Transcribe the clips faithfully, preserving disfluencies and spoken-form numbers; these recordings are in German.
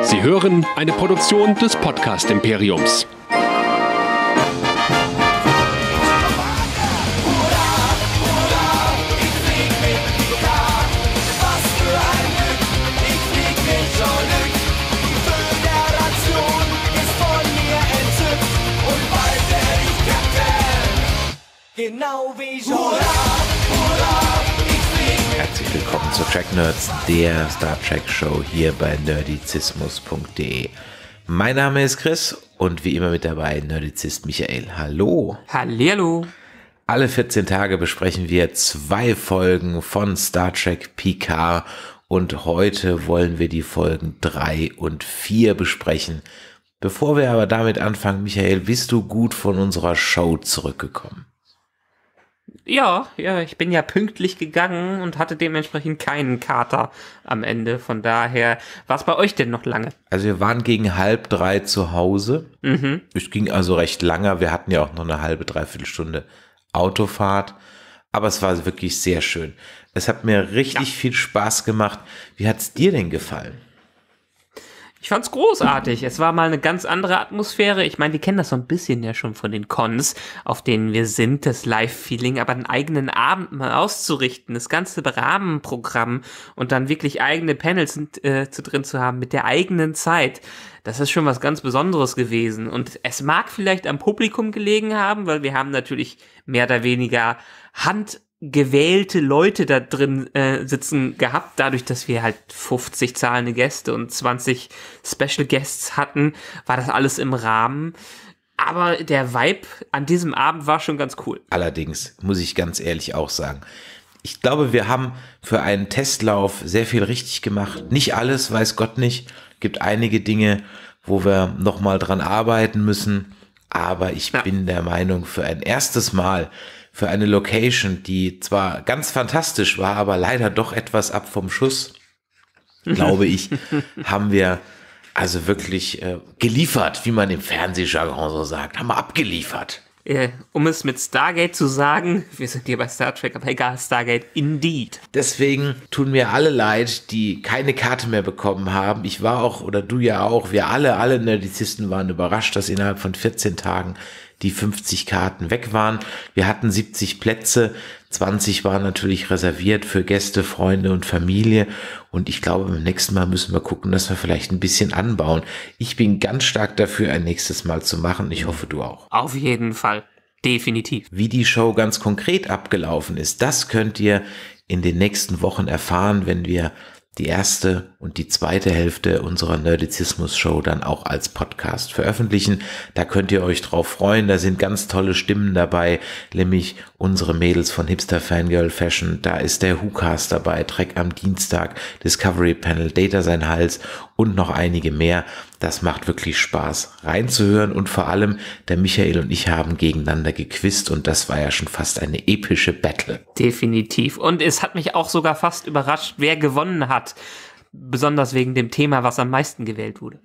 Sie hören eine Produktion des Podcast-Imperiums. Genau wie Hurra, Hurra, ich flieg. Herzlich willkommen zu Trek Nerds, der Star Trek Show hier bei nerdizismus punkt de. Mein Name ist Chris und wie immer mit dabei Nerdizist Michael. Hallo. Hallihallo. Alle vierzehn Tage besprechen wir zwei Folgen von Star Trek Picard und heute wollen wir die Folgen drei und vier besprechen. Bevor wir aber damit anfangen, Michael, bist du gut von unserer Show zurückgekommen? Ja, ja, ich bin ja pünktlich gegangen und hatte dementsprechend keinen Kater am Ende. Von daher, war es bei euch denn noch lange? Also wir waren gegen halb drei zu Hause. Mhm. Es ging also recht lange. Wir hatten ja auch noch eine halbe, dreiviertel Stunde Autofahrt. Aber es war wirklich sehr schön. Es hat mir richtig ja. viel Spaß gemacht. Wie hat es dir denn gefallen? Ich fand's großartig. Es war mal eine ganz andere Atmosphäre. Ich meine, wir kennen das so ein bisschen ja schon von den Cons, auf denen wir sind, das Live-Feeling, aber einen eigenen Abend mal auszurichten, das ganze Rahmenprogramm und dann wirklich eigene Panels äh, zu drin zu haben mit der eigenen Zeit. Das ist schon was ganz Besonderes gewesen. Und es mag vielleicht am Publikum gelegen haben, weil wir haben natürlich mehr oder weniger Hand gewählte Leute da drin äh, sitzen gehabt, dadurch, dass wir halt fünfzig zahlende Gäste und zwanzig Special Guests hatten, war das alles im Rahmen. Aber der Vibe an diesem Abend war schon ganz cool. Allerdings muss ich ganz ehrlich auch sagen, ich glaube, wir haben für einen Testlauf sehr viel richtig gemacht. Nicht alles, weiß Gott nicht. Gibt einige Dinge, wo wir nochmal dran arbeiten müssen. Aber ich ja. bin der Meinung, für ein erstes Mal für eine Location, die zwar ganz fantastisch war, aber leider doch etwas ab vom Schuss, glaube ich, haben wir also wirklich äh, geliefert, wie man im Fernsehjargon so sagt, haben wir abgeliefert. Äh, um es mit Stargate zu sagen, wir sind hier bei Star Trek, aber egal, Stargate indeed. Deswegen tun mir alle leid, die keine Karte mehr bekommen haben. Ich war auch, oder du ja auch, wir alle, alle Nerdizisten waren überrascht, dass innerhalb von vierzehn Tagen die fünfzig Karten weg waren. Wir hatten siebzig Plätze, zwanzig waren natürlich reserviert für Gäste, Freunde und Familie. Und ich glaube, beim nächsten Mal müssen wir gucken, dass wir vielleicht ein bisschen anbauen. Ich bin ganz stark dafür, ein nächstes Mal zu machen. Ich hoffe, du auch. Auf jeden Fall. Definitiv. Wie die Show ganz konkret abgelaufen ist, das könnt ihr in den nächsten Wochen erfahren, wenn wir die erste und die zweite Hälfte unserer Nerdizismus-Show dann auch als Podcast veröffentlichen. Da könnt ihr euch drauf freuen. Da sind ganz tolle Stimmen dabei, nämlich unsere Mädels von Hipster Fangirl Fashion. Da ist der WhoCast dabei, Trek am Dienstag, Discovery Panel, Data sein Hals und noch einige mehr. Das macht wirklich Spaß reinzuhören und vor allem der Michael und ich haben gegeneinander gequizt und das war ja schon fast eine epische Battle. Definitiv. Und es hat mich auch sogar fast überrascht, wer gewonnen hat. Besonders wegen dem Thema, was am meisten gewählt wurde.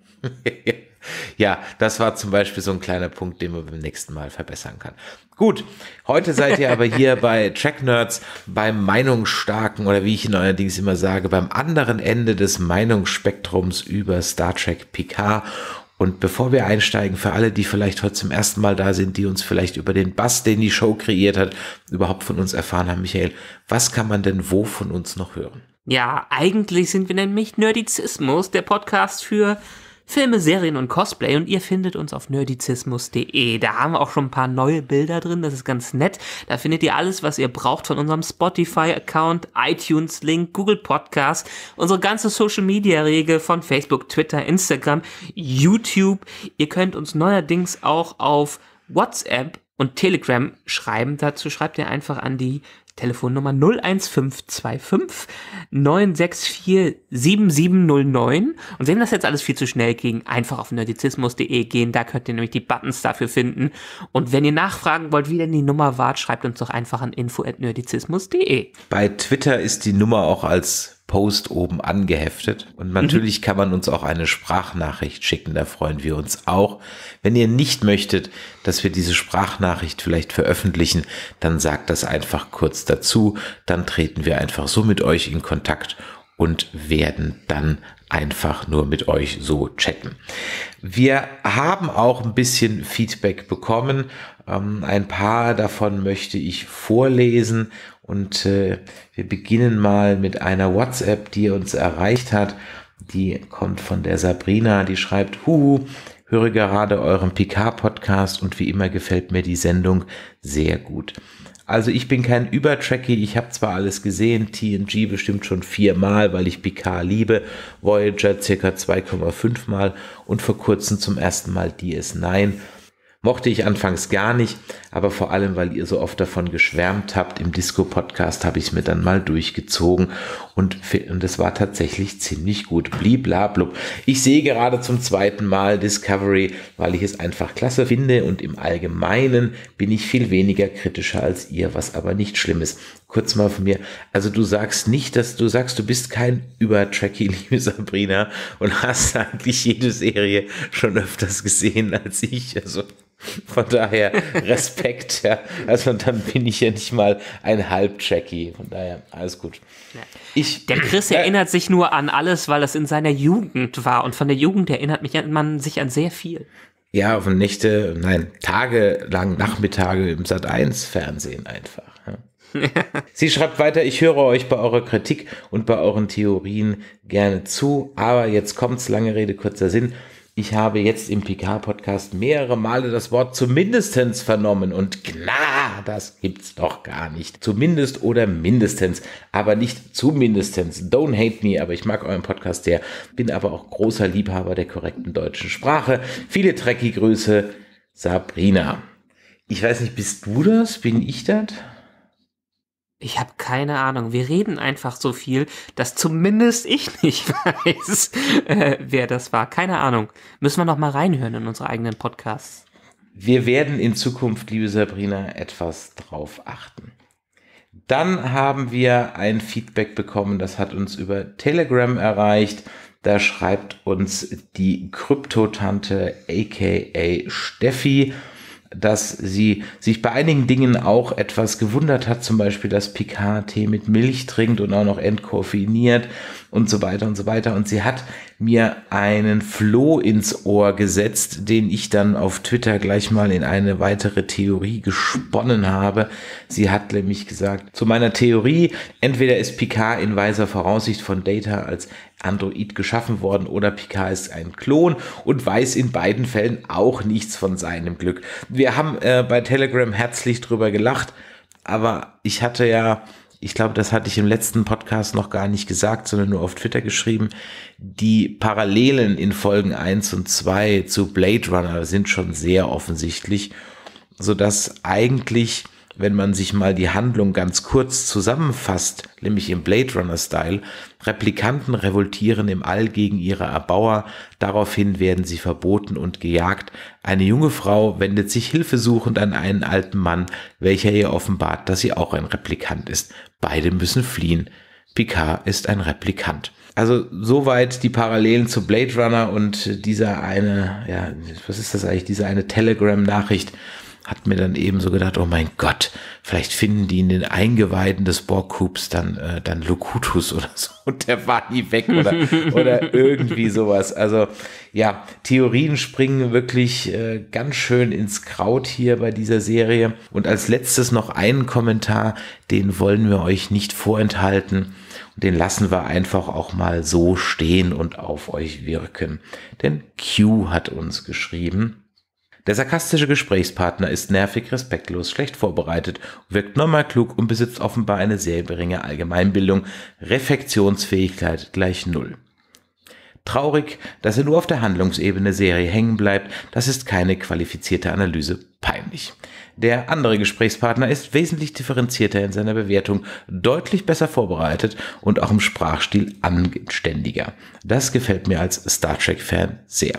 Ja, das war zum Beispiel so ein kleiner Punkt, den man beim nächsten Mal verbessern kann. Gut, heute seid ihr aber hier bei Trek Nerds beim Meinungsstarken oder wie ich ihn allerdings immer sage, beim anderen Ende des Meinungsspektrums über Star Trek Picard. Und bevor wir einsteigen, für alle, die vielleicht heute zum ersten Mal da sind, die uns vielleicht über den Bass, den die Show kreiert hat, überhaupt von uns erfahren haben, Michael, was kann man denn wo von uns noch hören? Ja, eigentlich sind wir nämlich Nerdizismus, der Podcast für Filme, Serien und Cosplay und ihr findet uns auf nerdizismus punkt de. Da haben wir auch schon ein paar neue Bilder drin, das ist ganz nett. Da findet ihr alles, was ihr braucht von unserem Spotify-Account, iTunes-Link, Google Podcast, unsere ganze Social-Media-Regel von Facebook, Twitter, Instagram, YouTube. Ihr könnt uns neuerdings auch auf WhatsApp und Telegram schreiben. Dazu schreibt ihr einfach an die Telefonnummer null eins fünf zwei fünf neun sechs vier sieben sieben null neun. Und wenn das jetzt alles viel zu schnell ging, einfach auf nerdizismus punkt de gehen, da könnt ihr nämlich die Buttons dafür finden. Und wenn ihr nachfragen wollt, wie denn die Nummer war, schreibt uns doch einfach an info at nerdizismus punkt de. Bei Twitter ist die Nummer auch als Post oben angeheftet. Und natürlich mhm. kann man uns auch eine Sprachnachricht schicken, da freuen wir uns auch. Wenn ihr nicht möchtet, dass wir diese Sprachnachricht vielleicht veröffentlichen, dann sagt das einfach kurz dazu. Dann treten wir einfach so mit euch in Kontakt und werden dann einfach nur mit euch so chatten. Wir haben auch ein bisschen Feedback bekommen. Ähm, ein paar davon möchte ich vorlesen und äh, wir beginnen mal mit einer WhatsApp, die uns erreicht hat. Die kommt von der Sabrina, die schreibt: Huhu, höre gerade euren Picard-Podcast und wie immer gefällt mir die Sendung sehr gut. Also ich bin kein Übertrekkie, ich habe zwar alles gesehen, T N G bestimmt schon viermal, weil ich Picard liebe, Voyager circa zwei Komma fünf Mal und vor kurzem zum ersten Mal D S neun. Mochte ich anfangs gar nicht, aber vor allem, weil ihr so oft davon geschwärmt habt, im Disco-Podcast habe ich es mir dann mal durchgezogen und, und es war tatsächlich ziemlich gut. Bliblablub. Ich sehe gerade zum zweiten Mal Discovery, weil ich es einfach klasse finde und im Allgemeinen bin ich viel weniger kritischer als ihr, was aber nicht schlimm ist. Kurz mal von mir, also du sagst nicht, dass du sagst, du bist kein Übertrekkie, liebe Sabrina, und hast eigentlich jede Serie schon öfters gesehen als ich, also von daher Respekt, ja. Also dann bin ich ja nicht mal ein Halbtrekkie. Von daher alles gut. Ich, der Chris äh, erinnert sich nur an alles, weil es in seiner Jugend war. Und von der Jugend erinnert mich man sich an sehr viel. Ja, auf Nächte, nein, tagelang, Nachmittage im Sat eins Fernsehen einfach. Ja. Sie schreibt weiter: Ich höre euch bei eurer Kritik und bei euren Theorien gerne zu, aber jetzt kommt's, lange Rede, kurzer Sinn. Ich habe jetzt im Picard-Podcast mehrere Male das Wort zumindestens vernommen und na, das gibt's doch gar nicht. Zumindest oder mindestens, aber nicht zumindestens. Don't hate me, aber ich mag euren Podcast sehr, bin aber auch großer Liebhaber der korrekten deutschen Sprache. Viele Trekkie-Grüße, Sabrina. Ich weiß nicht, bist du das? Bin ich das? Ich habe keine Ahnung. Wir reden einfach so viel, dass zumindest ich nicht weiß, äh, wer das war. Keine Ahnung. Müssen wir noch mal reinhören in unsere eigenen Podcasts. Wir werden in Zukunft, liebe Sabrina, etwas drauf achten. Dann haben wir ein Feedback bekommen, das hat uns über Telegram erreicht. Da schreibt uns die Kryptotante aka Steffi, dass sie sich bei einigen Dingen auch etwas gewundert hat, zum Beispiel, dass Picard Tee mit Milch trinkt und auch noch entkoffeiniert und so weiter und so weiter. Und sie hat mir einen Floh ins Ohr gesetzt, den ich dann auf Twitter gleich mal in eine weitere Theorie gesponnen habe. Sie hat nämlich gesagt, zu meiner Theorie, entweder ist Picard in weiser Voraussicht von Data als Android geschaffen worden oder Picard ist ein Klon und weiß in beiden Fällen auch nichts von seinem Glück. Wir haben äh, bei Telegram herzlich drüber gelacht, aber ich hatte ja, ich glaube, das hatte ich im letzten Podcast noch gar nicht gesagt, sondern nur auf Twitter geschrieben, die Parallelen in Folgen eins und zwei zu Blade Runner sind schon sehr offensichtlich, sodass eigentlich, wenn man sich mal die Handlung ganz kurz zusammenfasst, nämlich im Blade Runner-Style, Replikanten revoltieren im All gegen ihre Erbauer, daraufhin werden sie verboten und gejagt. Eine junge Frau wendet sich hilfesuchend an einen alten Mann, welcher ihr offenbart, dass sie auch ein Replikant ist. Beide müssen fliehen. Picard ist ein Replikant. Also soweit die Parallelen zu Blade Runner und dieser eine, ja, was ist das eigentlich, diese eine Telegram-Nachricht, hat mir dann eben so gedacht, oh mein Gott, vielleicht finden die in den Eingeweiden des Borg-Cubes dann, äh, dann Locutus oder so und der war nie weg oder, oder irgendwie sowas. Also ja, Theorien springen wirklich äh, ganz schön ins Kraut hier bei dieser Serie. Und als letztes noch einen Kommentar, den wollen wir euch nicht vorenthalten. Und den lassen wir einfach auch mal so stehen und auf euch wirken. Denn Q hat uns geschrieben: Der sarkastische Gesprächspartner ist nervig, respektlos, schlecht vorbereitet, wirkt normal klug und besitzt offenbar eine sehr geringe Allgemeinbildung. Reflexionsfähigkeit gleich null. Traurig, dass er nur auf der Handlungsebene der Serie hängen bleibt. Das ist keine qualifizierte Analyse. Peinlich. Der andere Gesprächspartner ist wesentlich differenzierter in seiner Bewertung, deutlich besser vorbereitet und auch im Sprachstil anständiger. Das gefällt mir als Star Trek-Fan sehr.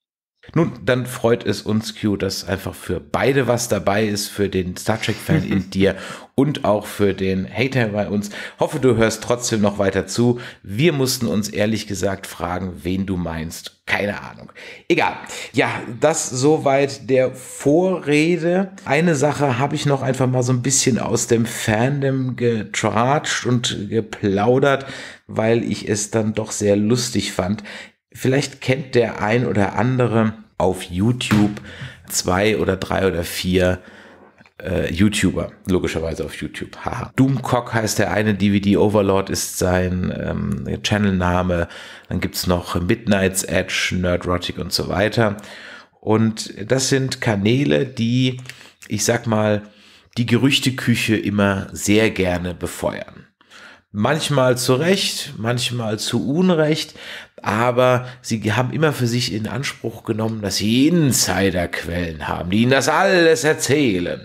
Nun, dann freut es uns, Q, dass einfach für beide was dabei ist, für den Star Trek-Fan in dir und auch für den Hater bei uns. Hoffe, du hörst trotzdem noch weiter zu. Wir mussten uns ehrlich gesagt fragen, wen du meinst. Keine Ahnung. Egal. Ja, das soweit der Vorrede. Eine Sache habe ich noch einfach mal so ein bisschen aus dem Fandom getratscht und geplaudert, weil ich es dann doch sehr lustig fand. Vielleicht kennt der ein oder andere auf YouTube zwei oder drei oder vier äh, YouTuber, logischerweise auf YouTube. Haha. Doomcock heißt der eine, D V D Overlord ist sein ähm, Channelname. Dann gibt's noch Midnight's Edge, Nerdrotic und so weiter. Und das sind Kanäle, die, ich sag mal, die Gerüchteküche immer sehr gerne befeuern. Manchmal zu Recht, manchmal zu Unrecht, aber sie haben immer für sich in Anspruch genommen, dass sie Insiderquellen haben, die ihnen das alles erzählen.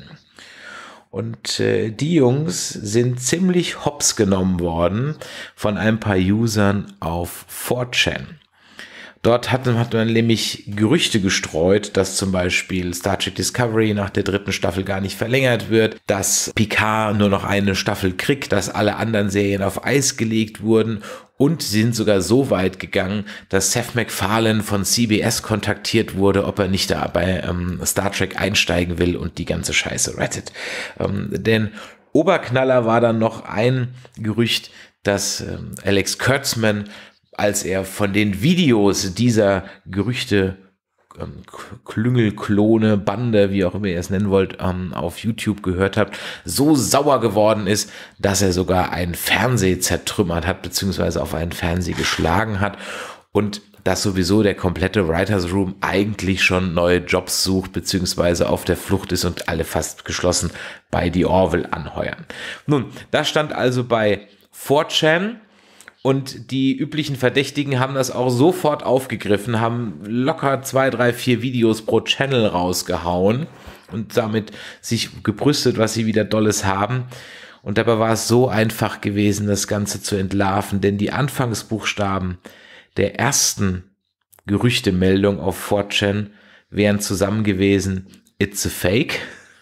Und äh, die Jungs sind ziemlich hops genommen worden von ein paar Usern auf four chan. Dort hat, hat man nämlich Gerüchte gestreut, dass zum Beispiel Star Trek Discovery nach der dritten Staffel gar nicht verlängert wird, dass Picard nur noch eine Staffel kriegt, dass alle anderen Serien auf Eis gelegt wurden und sie sind sogar so weit gegangen, dass Seth MacFarlane von C B S kontaktiert wurde, ob er nicht da bei ähm, Star Trek einsteigen will und die ganze Scheiße rettet. Ähm, denn Oberknaller war dann noch ein Gerücht, dass ähm, Alex Kurtzman, als er von den Videos dieser Gerüchte, ähm, Klüngel, Klone, Bande, wie auch immer ihr es nennen wollt, ähm, auf YouTube gehört habt, so sauer geworden ist, dass er sogar einen Fernseher zertrümmert hat, beziehungsweise auf einen Fernseher geschlagen hat und dass sowieso der komplette Writers Room eigentlich schon neue Jobs sucht, beziehungsweise auf der Flucht ist und alle fast geschlossen bei The Orville anheuern. Nun, das stand also bei four chan. Und die üblichen Verdächtigen haben das auch sofort aufgegriffen, haben locker zwei, drei, vier Videos pro Channel rausgehauen und damit sich gebrüstet, was sie wieder Dolles haben. Und dabei war es so einfach gewesen, das Ganze zu entlarven, denn die Anfangsbuchstaben der ersten Gerüchtemeldung auf four chan wären zusammen gewesen, it's a fake.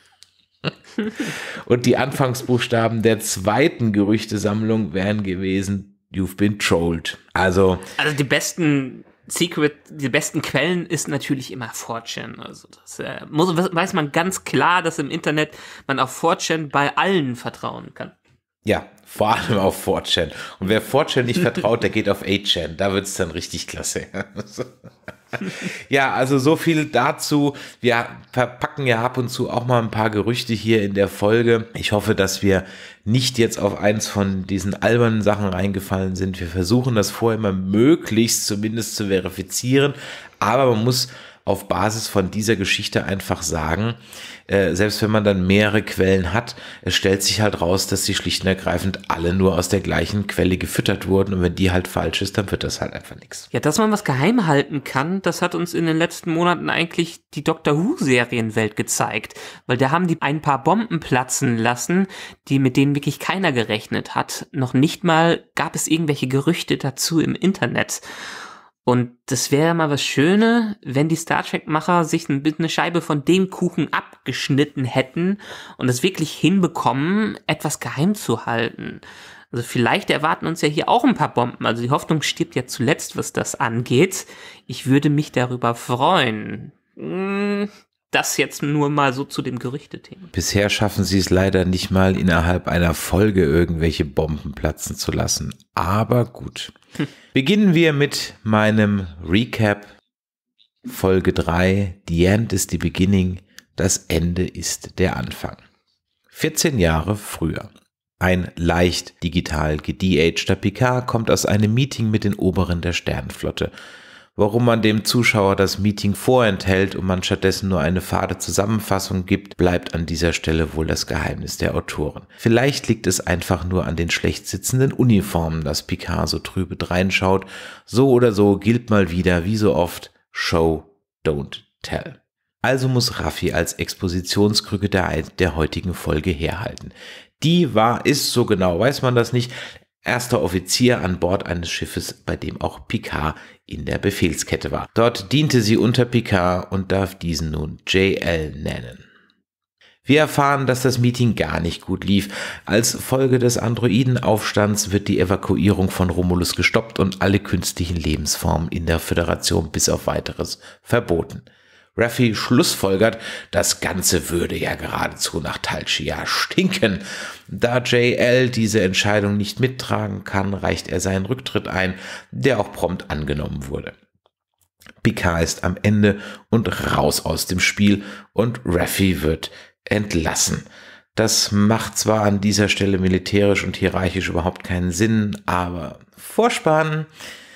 Und die Anfangsbuchstaben der zweiten Gerüchtesammlung wären gewesen, you've been trolled. Also, also die besten Secret, die besten Quellen ist natürlich immer four chan. Also das äh, muss, weiß man ganz klar, dass im Internet man auf four chan bei allen vertrauen kann. Ja, vor allem auf four chan. Und wer four chan nicht vertraut, der geht auf eight chan. Da wird's dann richtig klasse. Ja, also so viel dazu. Wir verpacken ja ab und zu auch mal ein paar Gerüchte hier in der Folge. Ich hoffe, dass wir nicht jetzt auf eins von diesen albernen Sachen reingefallen sind. Wir versuchen das vorher immer möglichst zumindest zu verifizieren. Aber man muss auf Basis von dieser Geschichte einfach sagen, äh, selbst wenn man dann mehrere Quellen hat, es stellt sich halt raus, dass sie schlicht und ergreifend alle nur aus der gleichen Quelle gefüttert wurden und wenn die halt falsch ist, dann wird das halt einfach nichts. Ja, dass man was geheim halten kann, das hat uns in den letzten Monaten eigentlich die Doctor Who-Serienwelt gezeigt, weil da haben die ein paar Bomben platzen lassen, die mit denen wirklich keiner gerechnet hat. Noch nicht mal gab es irgendwelche Gerüchte dazu im Internet. Und das wäre mal was Schönes, wenn die Star Trek-Macher sich ein bisschen eine Scheibe von dem Kuchen abgeschnitten hätten und es wirklich hinbekommen, etwas geheim zu halten. Also vielleicht erwarten uns ja hier auch ein paar Bomben. Also die Hoffnung stirbt ja zuletzt, was das angeht. Ich würde mich darüber freuen. Das jetzt nur mal so zu dem Gerüchtethema. Bisher schaffen sie es leider nicht mal innerhalb einer Folge irgendwelche Bomben platzen zu lassen. Aber gut. Hm. Beginnen wir mit meinem Recap. Folge drei. The End is the beginning. Das Ende ist der Anfang. vierzehn Jahre früher. Ein leicht digital gede-agter Picard kommt aus einem Meeting mit den Oberen der Sternenflotte. Warum man dem Zuschauer das Meeting vorenthält und man stattdessen nur eine fade Zusammenfassung gibt, bleibt an dieser Stelle wohl das Geheimnis der Autoren. Vielleicht liegt es einfach nur an den schlecht sitzenden Uniformen, dass Picard so trübe dreinschaut. So oder so gilt mal wieder, wie so oft, Show, don't tell. Also muss Raffi als Expositionskrücke der, der heutigen Folge herhalten. Die war, ist, so genau weiß man das nicht, erster Offizier an Bord eines Schiffes, bei dem auch Picard in der Befehlskette war. Dort diente sie unter Picard und darf diesen nun J L nennen. Wir erfahren, dass das Meeting gar nicht gut lief. Als Folge des Androidenaufstands wird die Evakuierung von Romulus gestoppt und alle künstlichen Lebensformen in der Föderation bis auf weiteres verboten. Raffi schlussfolgert, das Ganze würde ja geradezu nach Tal Shiar stinken. Da J L diese Entscheidung nicht mittragen kann, reicht er seinen Rücktritt ein, der auch prompt angenommen wurde. Picard ist am Ende und raus aus dem Spiel und Raffi wird entlassen. Das macht zwar an dieser Stelle militärisch und hierarchisch überhaupt keinen Sinn, aber Vorspann.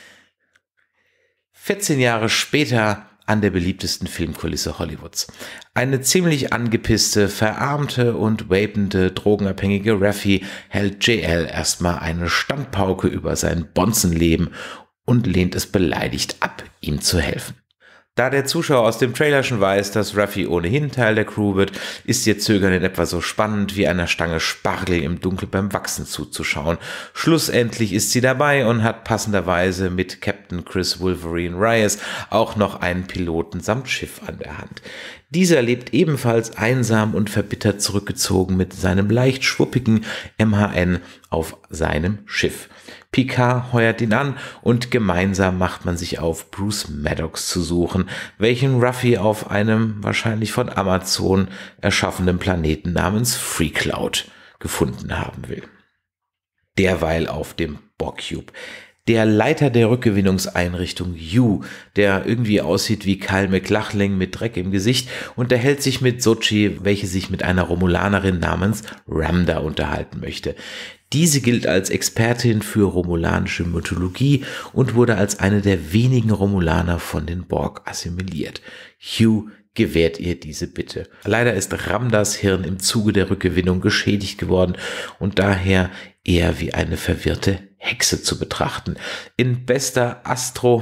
vierzehn Jahre später an der beliebtesten Filmkulisse Hollywoods. Eine ziemlich angepisste, verarmte und vapende, drogenabhängige Raffi hält J L erstmal eine Standpauke über sein Bonzenleben und lehnt es beleidigt ab, ihm zu helfen. Da der Zuschauer aus dem Trailer schon weiß, dass Raffi ohnehin Teil der Crew wird, ist ihr Zögern in etwa so spannend wie einer Stange Spargel im Dunkeln beim Wachsen zuzuschauen. Schlussendlich ist sie dabei und hat passenderweise mit Captain Chris Wolverine Reyes auch noch einen Piloten samt Schiff an der Hand. Dieser lebt ebenfalls einsam und verbittert zurückgezogen mit seinem leicht schwuppigen M H N auf seinem Schiff. Picard heuert ihn an und gemeinsam macht man sich auf, Bruce Maddox zu suchen, welchen Raffi auf einem wahrscheinlich von Amazon erschaffenen Planeten namens Freecloud gefunden haben will. Derweil auf dem Borg-Cube. Der Leiter der Rückgewinnungseinrichtung Hugh, der irgendwie aussieht wie Kyle MacLachlan mit Dreck im Gesicht, unterhält sich mit Sochi, welche sich mit einer Romulanerin namens Ramda unterhalten möchte. Diese gilt als Expertin für romulanische Mythologie und wurde als eine der wenigen Romulaner von den Borg assimiliert. Hugh gewährt ihr diese Bitte. Leider ist Ramdas Hirn im Zuge der Rückgewinnung geschädigt geworden und daher eher wie eine verwirrte Hexe zu betrachten. In bester Astro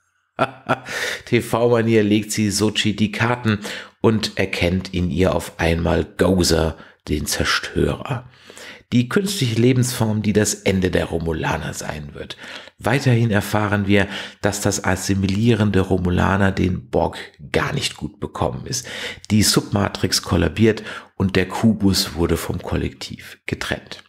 T V-Manier legt sie Sochi die Karten und erkennt in ihr auf einmal Gozer, den Zerstörer. Die künstliche Lebensform, die das Ende der Romulaner sein wird. Weiterhin erfahren wir, dass das Assimilieren der Romulaner den Borg gar nicht gut bekommen ist. Die Submatrix kollabiert und der Kubus wurde vom Kollektiv getrennt.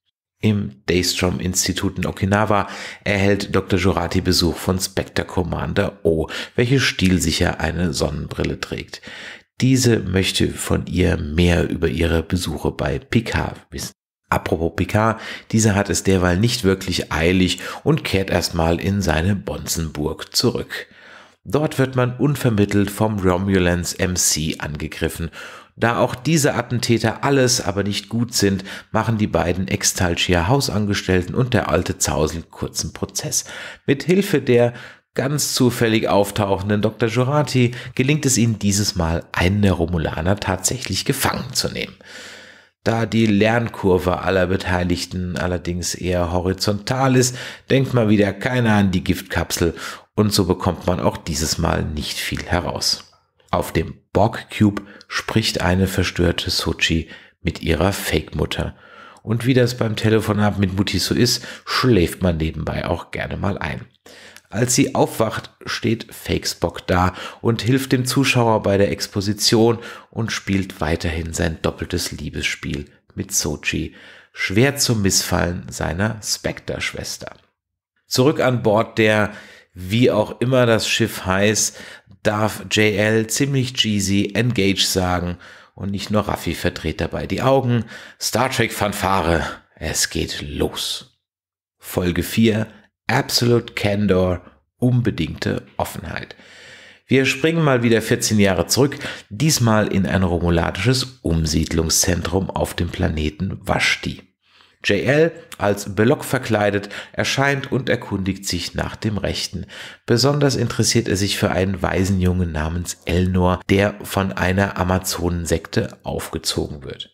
Im Daystrom-Institut in Okinawa erhält Doktor Jurati Besuch von Spectre Commander O, welche stilsicher eine Sonnenbrille trägt. Diese möchte von ihr mehr über ihre Besuche bei Picard wissen. Apropos Picard, dieser hat es derweil nicht wirklich eilig und kehrt erstmal in seine Bonzenburg zurück. Dort wird man unvermittelt vom Romulans M C angegriffen. Da auch diese Attentäter alles aber nicht gut sind, machen die beiden Ex-Tal Shiar Hausangestellten und der alte Zausel kurzen Prozess. Mit Hilfe der ganz zufällig auftauchenden Doktor Jurati gelingt es ihnen dieses Mal, einen der Romulaner tatsächlich gefangen zu nehmen. Da die Lernkurve aller Beteiligten allerdings eher horizontal ist, denkt mal wieder keiner an die Giftkapsel und so bekommt man auch dieses Mal nicht viel heraus. Auf dem Borg-Cube spricht eine verstörte Sochi mit ihrer Fake-Mutter. Und wie das beim Telefonat mit Mutti so ist, schläft man nebenbei auch gerne mal ein. Als sie aufwacht, steht Fake Spock da und hilft dem Zuschauer bei der Exposition und spielt weiterhin sein doppeltes Liebesspiel mit Sochi, schwer zum Missfallen seiner Spectre-Schwester. Zurück an Bord der, wie auch immer das Schiff heißt, darf J L ziemlich cheesy Engage sagen und nicht nur Raffi verdreht dabei die Augen. Star Trek Fanfare, es geht los. Folge vier, Absolute Candor, unbedingte Offenheit. Wir springen mal wieder vierzehn Jahre zurück, diesmal in ein romulanisches Umsiedlungszentrum auf dem Planeten Vashti. J L, als Belloc verkleidet, erscheint und erkundigt sich nach dem Rechten. Besonders interessiert er sich für einen Waisenjungen namens Elnor, der von einer Amazonensekte aufgezogen wird.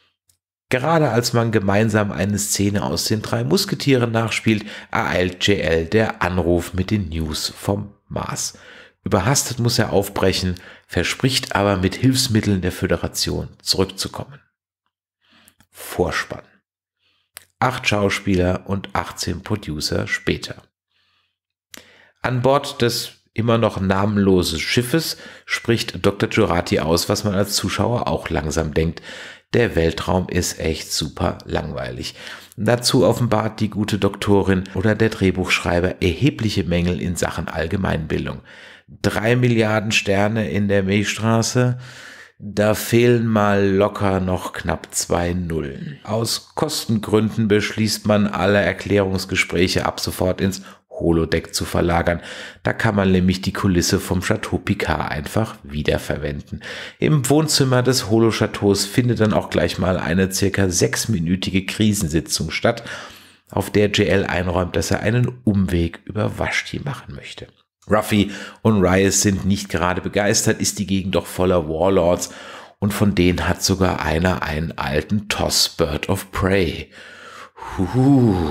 Gerade als man gemeinsam eine Szene aus den drei Musketieren nachspielt, ereilt J L der Anruf mit den News vom Mars. Überhastet muss er aufbrechen, verspricht aber mit Hilfsmitteln der Föderation zurückzukommen. Vorspann. Acht Schauspieler und achtzehn Producer später. An Bord des immer noch namenloses Schiffes spricht Doktor Jurati aus, was man als Zuschauer auch langsam denkt. Der Weltraum ist echt super langweilig. Dazu offenbart die gute Doktorin oder der Drehbuchschreiber erhebliche Mängel in Sachen Allgemeinbildung. Drei Milliarden Sterne in der Milchstraße, da fehlen mal locker noch knapp zwei Nullen. Aus Kostengründen beschließt man, alle Erklärungsgespräche ab sofort ins Holodeck zu verlagern. Da kann man nämlich die Kulisse vom Chateau Picard einfach wiederverwenden. Im Wohnzimmer des Holo-Chateaus findet dann auch gleich mal eine circa sechsminütige Krisensitzung statt, auf der J L einräumt, dass er einen Umweg über Vashti machen möchte. Ruffy und Reyes sind nicht gerade begeistert, ist die Gegend doch voller Warlords und von denen hat sogar einer einen alten T O S Bird of Prey. Huhu.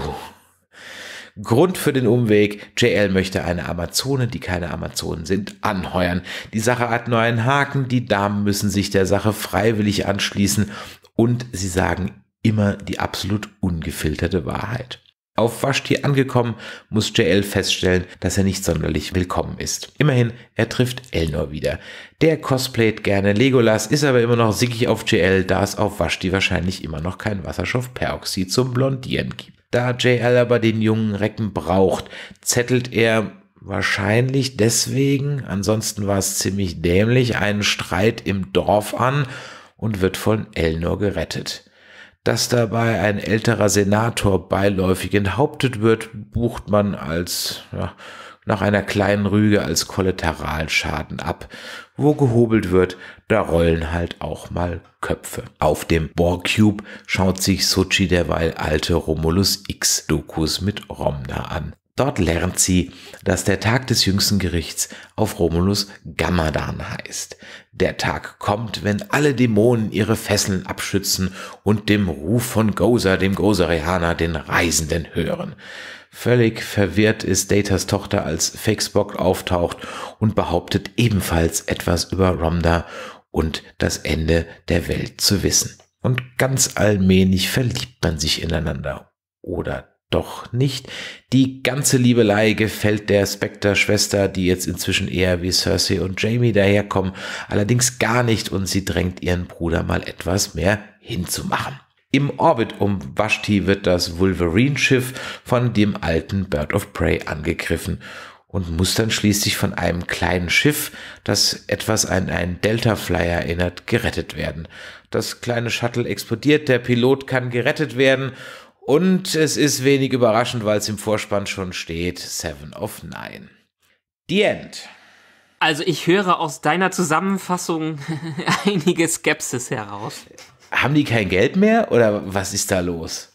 Grund für den Umweg: J L möchte eine Amazone, die keine Amazonen sind, anheuern. Die Sache hat nur einen Haken, die Damen müssen sich der Sache freiwillig anschließen und sie sagen immer die absolut ungefilterte Wahrheit. Auf Vashti angekommen, muss J L feststellen, dass er nicht sonderlich willkommen ist. Immerhin, er trifft Elnor wieder. Der cosplayt gerne Legolas, ist aber immer noch sickig auf J L, da es auf Vashti wahrscheinlich immer noch kein Wasserstoffperoxid zum Blondieren gibt. Da J L aber den jungen Recken braucht, zettelt er wahrscheinlich deswegen, ansonsten war es ziemlich dämlich, einen Streit im Dorf an und wird von Elnor gerettet. Dass dabei ein älterer Senator beiläufig enthauptet wird, bucht man als ja, nach einer kleinen Rüge als Kollateralschaden ab. Wo gehobelt wird, da rollen halt auch mal Köpfe. Auf dem Borg-Cube schaut sich Sochi derweil alte Romulus-X-Dokus mit Romna an. Dort lernt sie, dass der Tag des jüngsten Gerichts auf Romulus Gamadan heißt. Der Tag kommt, wenn alle Dämonen ihre Fesseln abschützen und dem Ruf von Gozer, dem Gozerianer, den Reisenden hören. Völlig verwirrt ist Datas Tochter, als Fake Spock auftaucht und behauptet ebenfalls etwas über Romda und das Ende der Welt zu wissen. Und ganz allmählich verliebt man sich ineinander. Oder doch nicht. Die ganze Liebelei gefällt der Spectre-Schwester, die jetzt inzwischen eher wie Cersei und Jaime daherkommen, allerdings gar nicht und sie drängt ihren Bruder mal etwas mehr hinzumachen. Im Orbit um Vashti wird das Wolverine-Schiff von dem alten Bird of Prey angegriffen und muss dann schließlich von einem kleinen Schiff, das etwas an einen Delta-Flyer erinnert, gerettet werden. Das kleine Shuttle explodiert, der Pilot kann gerettet werden und es ist wenig überraschend, weil es im Vorspann schon steht, Seven of Nine. The End. Also ich höre aus deiner Zusammenfassung einige Skepsis heraus. Haben die kein Geld mehr oder was ist da los?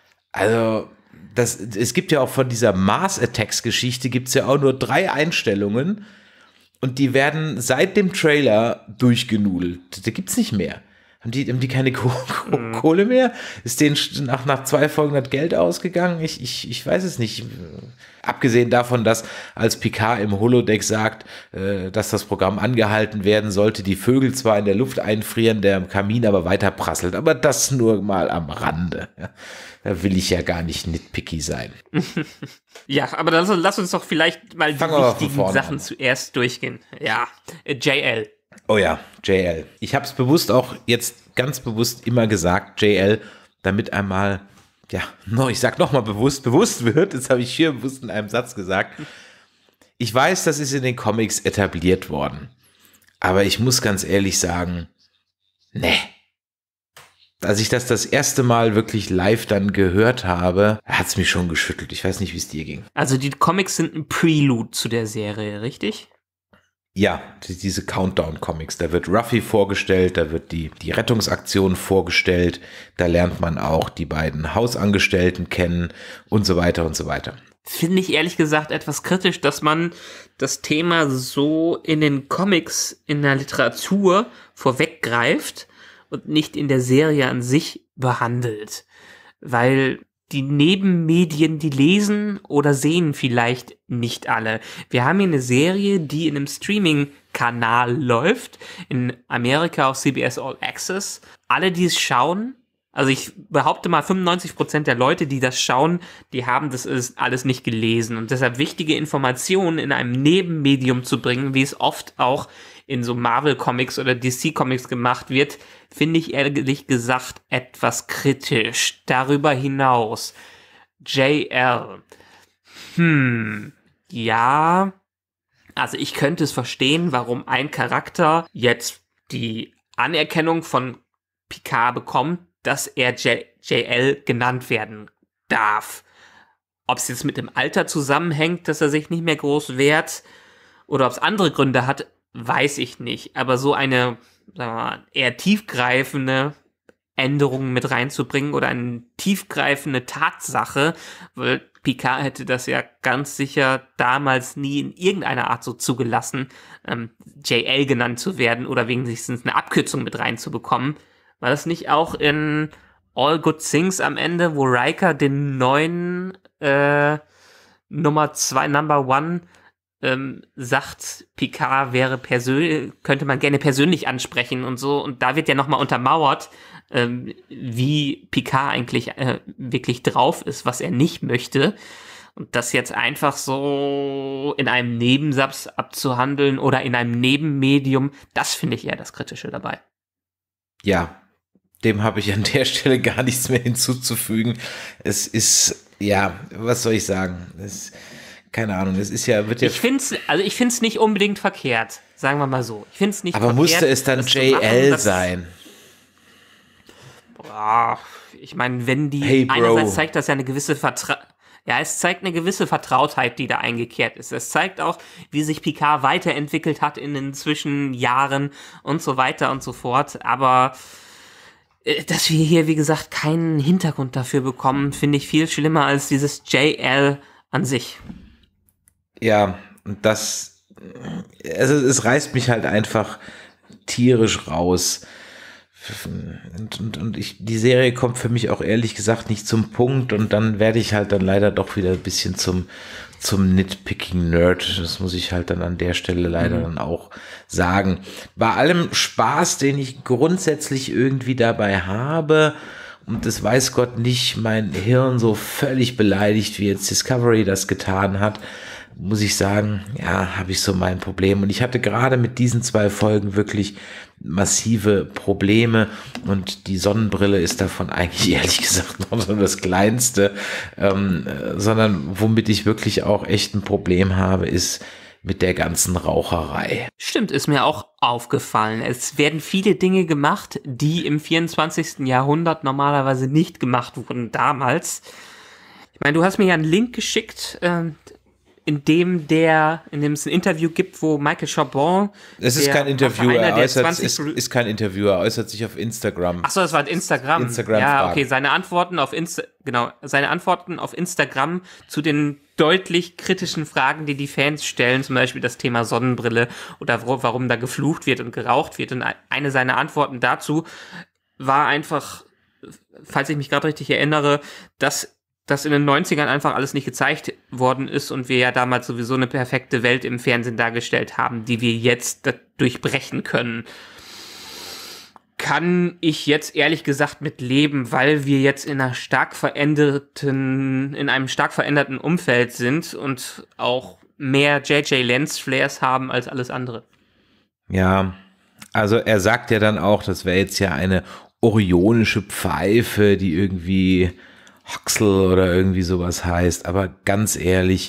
Also, das, es gibt ja auch von dieser Mars Attacks Geschichte gibt es ja auch nur drei Einstellungen und die werden seit dem Trailer durchgenudelt. Da gibt's nicht mehr. Haben die, haben die keine Koh- Koh- mhm. Kohle mehr? Ist denen nach, nach zwei Folgen das Geld ausgegangen? Ich, ich, ich weiß es nicht. Abgesehen davon, dass als Picard im Holodeck sagt, äh, dass das Programm angehalten werden sollte, die Vögel zwar in der Luft einfrieren, der Kamin aber weiter prasselt. Aber das nur mal am Rande. Ja, da will ich ja gar nicht nitpicky sein. Ja, aber dann lass uns doch vielleicht mal die Fangen wichtigen Sachen an. Zuerst durchgehen. Ja, J L. Oh ja, J L. Ich habe es bewusst auch jetzt ganz bewusst immer gesagt, J L, damit einmal, ja, no, ich sag nochmal bewusst, bewusst wird, das habe ich hier bewusst in einem Satz gesagt. Ich weiß, das ist in den Comics etabliert worden, aber ich muss ganz ehrlich sagen, ne. Als ich das das erste Mal wirklich live dann gehört habe, hat es mich schon geschüttelt. Ich weiß nicht, wie es dir ging. Also die Comics sind ein Prelude zu der Serie, richtig? Ja, diese Countdown-Comics, da wird Ruffy vorgestellt, da wird die, die Rettungsaktion vorgestellt, da lernt man auch die beiden Hausangestellten kennen und so weiter und so weiter. Finde ich ehrlich gesagt etwas kritisch, dass man das Thema so in den Comics, in der Literatur vorweggreift und nicht in der Serie an sich behandelt, weil die Nebenmedien, die lesen oder sehen vielleicht nicht alle. Wir haben hier eine Serie, die in einem Streaming-Kanal läuft, in Amerika auf C B S All Access. Alle, die es schauen, Also ich behaupte mal, fünfundneunzig Prozent der Leute, die das schauen, die haben das alles nicht gelesen. Und deshalb wichtige Informationen in einem Nebenmedium zu bringen, wie es oft auch in so Marvel-Comics oder D C-Comics gemacht wird, finde ich ehrlich gesagt etwas kritisch. Darüber hinaus, J L. Hm, ja, also ich könnte es verstehen, warum ein Charakter jetzt die Anerkennung von Picard bekommt, dass er J L genannt werden darf. Ob es jetzt mit dem Alter zusammenhängt, dass er sich nicht mehr groß wehrt, oder ob es andere Gründe hat, weiß ich nicht. Aber so eine, sagen wir mal, eher tiefgreifende Änderung mit reinzubringen oder eine tiefgreifende Tatsache, weil Picard hätte das ja ganz sicher damals nie in irgendeiner Art so zugelassen, ähm, J L genannt zu werden oder wenigstens eine Abkürzung mit reinzubekommen. War das nicht auch in All Good Things am Ende, wo Riker den neuen äh, Nummer zwei, Number One ähm, sagt, Picard wäre persönlich, könnte man gerne persönlich ansprechen und so. Und da wird ja nochmal untermauert, ähm, wie Picard eigentlich äh, wirklich drauf ist, was er nicht möchte. Und das jetzt einfach so in einem Nebensatz abzuhandeln oder in einem Nebenmedium, das finde ich eher das Kritische dabei. Ja, dem habe ich an der Stelle gar nichts mehr hinzuzufügen. Es ist, ja, was soll ich sagen? Es, keine Ahnung, es ist ja, wird ja. Ich finde es, also ich finde es nicht unbedingt verkehrt, sagen wir mal so. Ich finde es nicht aber verkehrt. Aber musste es dann J L machen, sein? Boah, ich meine, wenn die, hey, einerseits zeigt das ja eine gewisse Vertra ja, es zeigt eine gewisse Vertrautheit, die da eingekehrt ist. Es zeigt auch, wie sich Picard weiterentwickelt hat in den Zwischenjahren und so weiter und so fort. Aber äh, dass wir hier, wie gesagt, keinen Hintergrund dafür bekommen, finde ich viel schlimmer als dieses J L an sich. Ja, und das, also es reißt mich halt einfach tierisch raus. Und, und, und ich, die Serie kommt für mich auch ehrlich gesagt nicht zum Punkt und dann werde ich halt dann leider doch wieder ein bisschen zum, zum Nitpicking-Nerd. Das muss ich halt dann an der Stelle leider mhm. dann auch sagen. Bei allem Spaß, den ich grundsätzlich irgendwie dabei habe, und das weiß Gott nicht, mein Hirn so völlig beleidigt, wie jetzt Discovery das getan hat, muss ich sagen, ja, habe ich so mein Problem. Und ich hatte gerade mit diesen zwei Folgen wirklich massive Probleme und die Sonnenbrille ist davon eigentlich ehrlich gesagt noch so das Kleinste, ähm, sondern womit ich wirklich auch echt ein Problem habe, ist mit der ganzen Raucherei. Stimmt, ist mir auch aufgefallen. Es werden viele Dinge gemacht, die im vierundzwanzigsten Jahrhundert normalerweise nicht gemacht wurden damals. Ich meine, du hast mir ja einen Link geschickt, äh, in dem der, in dem es ein Interview gibt, wo Michael Chabon. Es ist kein Interview, er äußert, ist, ist kein Interview, er äußert sich auf Instagram. Achso, das war Instagram. Instagram. Ja, okay, seine Antworten auf Insta, genau, seine Antworten auf Instagram zu den deutlich kritischen Fragen, die die Fans stellen, zum Beispiel das Thema Sonnenbrille oder wo, warum da geflucht wird und geraucht wird. Und eine seiner Antworten dazu war einfach, falls ich mich gerade richtig erinnere, dass dass in den neunzigern einfach alles nicht gezeigt worden ist und wir ja damals sowieso eine perfekte Welt im Fernsehen dargestellt haben, die wir jetzt durchbrechen können. Kann ich jetzt ehrlich gesagt mit leben, weil wir jetzt in einer stark veränderten, in einem stark veränderten Umfeld sind und auch mehr J J Lens-Flares haben als alles andere. Ja, also er sagt ja dann auch, das wäre jetzt ja eine orionische Pfeife, die irgendwie Huxley oder irgendwie sowas heißt, aber ganz ehrlich,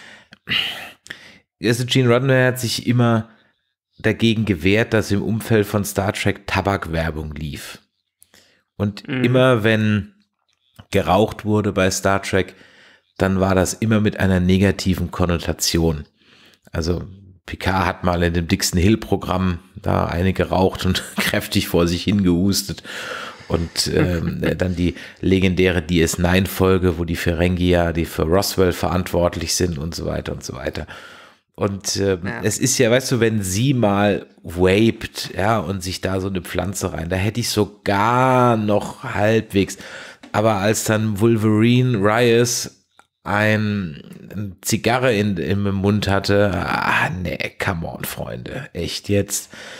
also Gene Roddenberry hat sich immer dagegen gewehrt, dass im Umfeld von Star Trek Tabakwerbung lief. Und mhm. immer wenn geraucht wurde bei Star Trek, dann war das immer mit einer negativen Konnotation. Also Picard hat mal in dem Dixon Hill Programm da eine geraucht und kräftig vor sich hingehustet. Und ähm, dann die legendäre D S neun Folge, wo die Ferengi ja, die für Roswell verantwortlich sind und so weiter und so weiter. Und ähm, ja. es ist ja, weißt du, wenn sie mal vaped, ja, und sich da so eine Pflanze rein, da hätte ich sogar noch halbwegs. Aber als dann Wolverine Reyes ein, eine Zigarre in, im Mund hatte, ah, nee, come on, Freunde, echt jetzt.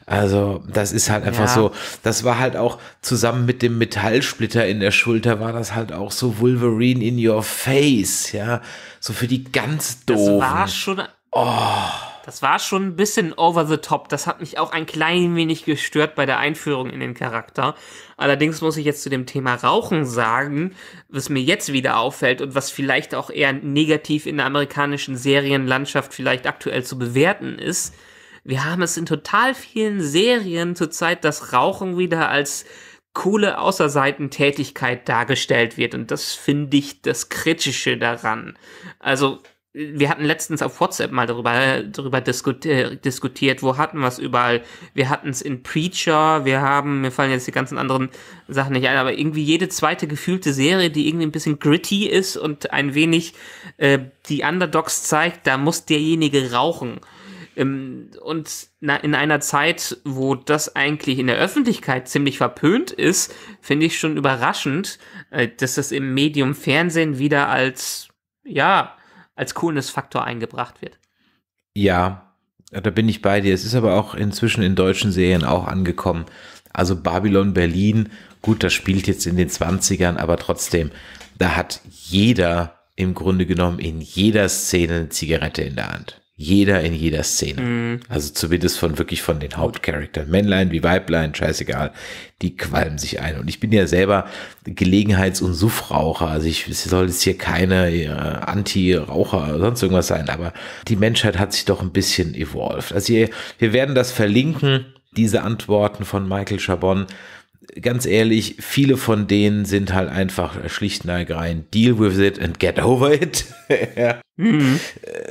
Also das ist halt einfach Ja. so, das war halt auch zusammen mit dem Metallsplitter in der Schulter, war das halt auch so Wolverine in your face, ja, so für die ganz Das doofen. war schon. Das war schon ein bisschen over the top. Das hat mich auch ein klein wenig gestört bei der Einführung in den Charakter. Allerdings muss ich jetzt zu dem Thema Rauchen sagen, was mir jetzt wieder auffällt und was vielleicht auch eher negativ in der amerikanischen Serienlandschaft vielleicht aktuell zu bewerten ist. Wir haben es in total vielen Serien zurzeit, dass Rauchen wieder als coole Außerseitentätigkeit dargestellt wird. Und das finde ich das Kritische daran. Also, wir hatten letztens auf WhatsApp mal darüber, darüber diskutier, diskutiert, wo hatten wir es überall. Wir hatten es in Preacher, wir haben, mir fallen jetzt die ganzen anderen Sachen nicht ein, aber irgendwie jede zweite gefühlte Serie, die irgendwie ein bisschen gritty ist und ein wenig äh, die Underdogs zeigt, da muss derjenige rauchen. Ähm, und na, in einer Zeit, wo das eigentlich in der Öffentlichkeit ziemlich verpönt ist, finde ich schon überraschend, äh, dass das im Medium Fernsehen wieder als, ja, als Coolness-Faktor eingebracht wird. Ja, da bin ich bei dir. Es ist aber auch inzwischen in deutschen Serien auch angekommen. Also Babylon Berlin, gut, das spielt jetzt in den zwanzigern, aber trotzdem, da hat jeder im Grunde genommen in jeder Szene eine Zigarette in der Hand. Jeder in jeder Szene. Mm. Also zumindest von wirklich von den Hauptcharakteren. Männlein wie Weiblein, scheißegal. Die qualmen sich ein. Und ich bin ja selber Gelegenheits- und Suffraucher. Also ich es soll jetzt hier keine äh, Anti-Raucher oder sonst irgendwas sein. Aber die Menschheit hat sich doch ein bisschen evolved. Also hier, wir werden das verlinken, diese Antworten von Michael Chabon. Ganz ehrlich, viele von denen sind halt einfach schlicht und ergreifend deal with it and get over it. Ja. Mhm.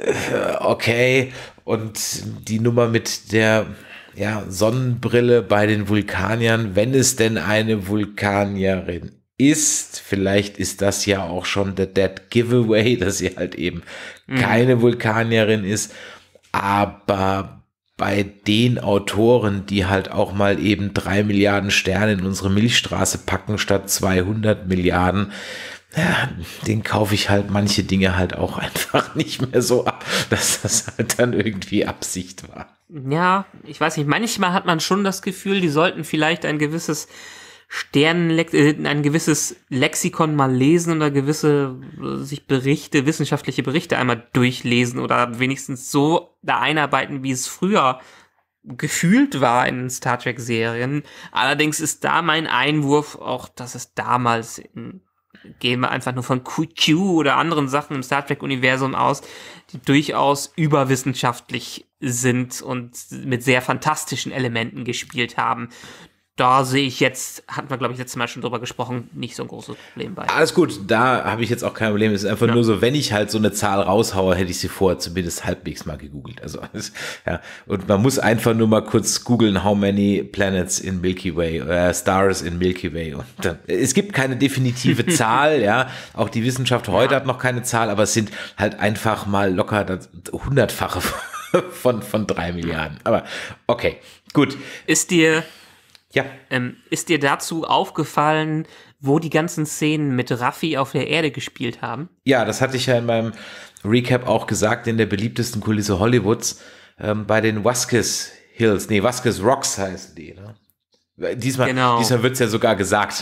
Okay, und die Nummer mit der ja, Sonnenbrille bei den Vulkaniern, wenn es denn eine Vulkanierin ist, vielleicht ist das ja auch schon der Dead Giveaway, dass sie halt eben mhm. keine Vulkanierin ist, aber bei den Autoren, die halt auch mal eben drei Milliarden Sterne in unsere Milchstraße packen statt zweihundert Milliarden, ja, den kaufe ich halt manche Dinge halt auch einfach nicht mehr so ab, dass das halt dann irgendwie Absicht war. Ja, ich weiß nicht, manchmal hat man schon das Gefühl, die sollten vielleicht ein gewisses Sternenlex- äh, ein gewisses Lexikon mal lesen oder gewisse äh, sich Berichte, wissenschaftliche Berichte einmal durchlesen oder wenigstens so da einarbeiten, wie es früher gefühlt war in Star Trek Serien. Allerdings ist da mein Einwurf auch, dass es damals in, gehen wir einfach nur von Q Q oder anderen Sachen im Star Trek Universum aus, die durchaus überwissenschaftlich sind und mit sehr fantastischen Elementen gespielt haben. Da sehe ich jetzt, hatten wir glaube ich letztes Mal schon drüber gesprochen, nicht so ein großes Problem bei. Alles gut, da habe ich jetzt auch kein Problem. Es ist einfach ja. nur so, wenn ich halt so eine Zahl raushaue, hätte ich sie vorher zumindest halbwegs mal gegoogelt. Also ja, und man muss einfach nur mal kurz googeln, how many planets in Milky Way, äh, stars in Milky Way. Und dann, es gibt keine definitive Zahl, ja. Auch die Wissenschaft heute ja. hat noch keine Zahl, aber es sind halt einfach mal locker das hundertfache von von drei Milliarden. Aber okay, gut. Ist dir Ja. Ähm, ist dir dazu aufgefallen, wo die ganzen Szenen mit Raffi auf der Erde gespielt haben? Ja, das hatte ich ja in meinem Recap auch gesagt, in der beliebtesten Kulisse Hollywoods, ähm, bei den Vasquez Hills, nee, Vasquez Rocks heißen die, ne? Diesmal, genau. diesmal wird's ja sogar gesagt.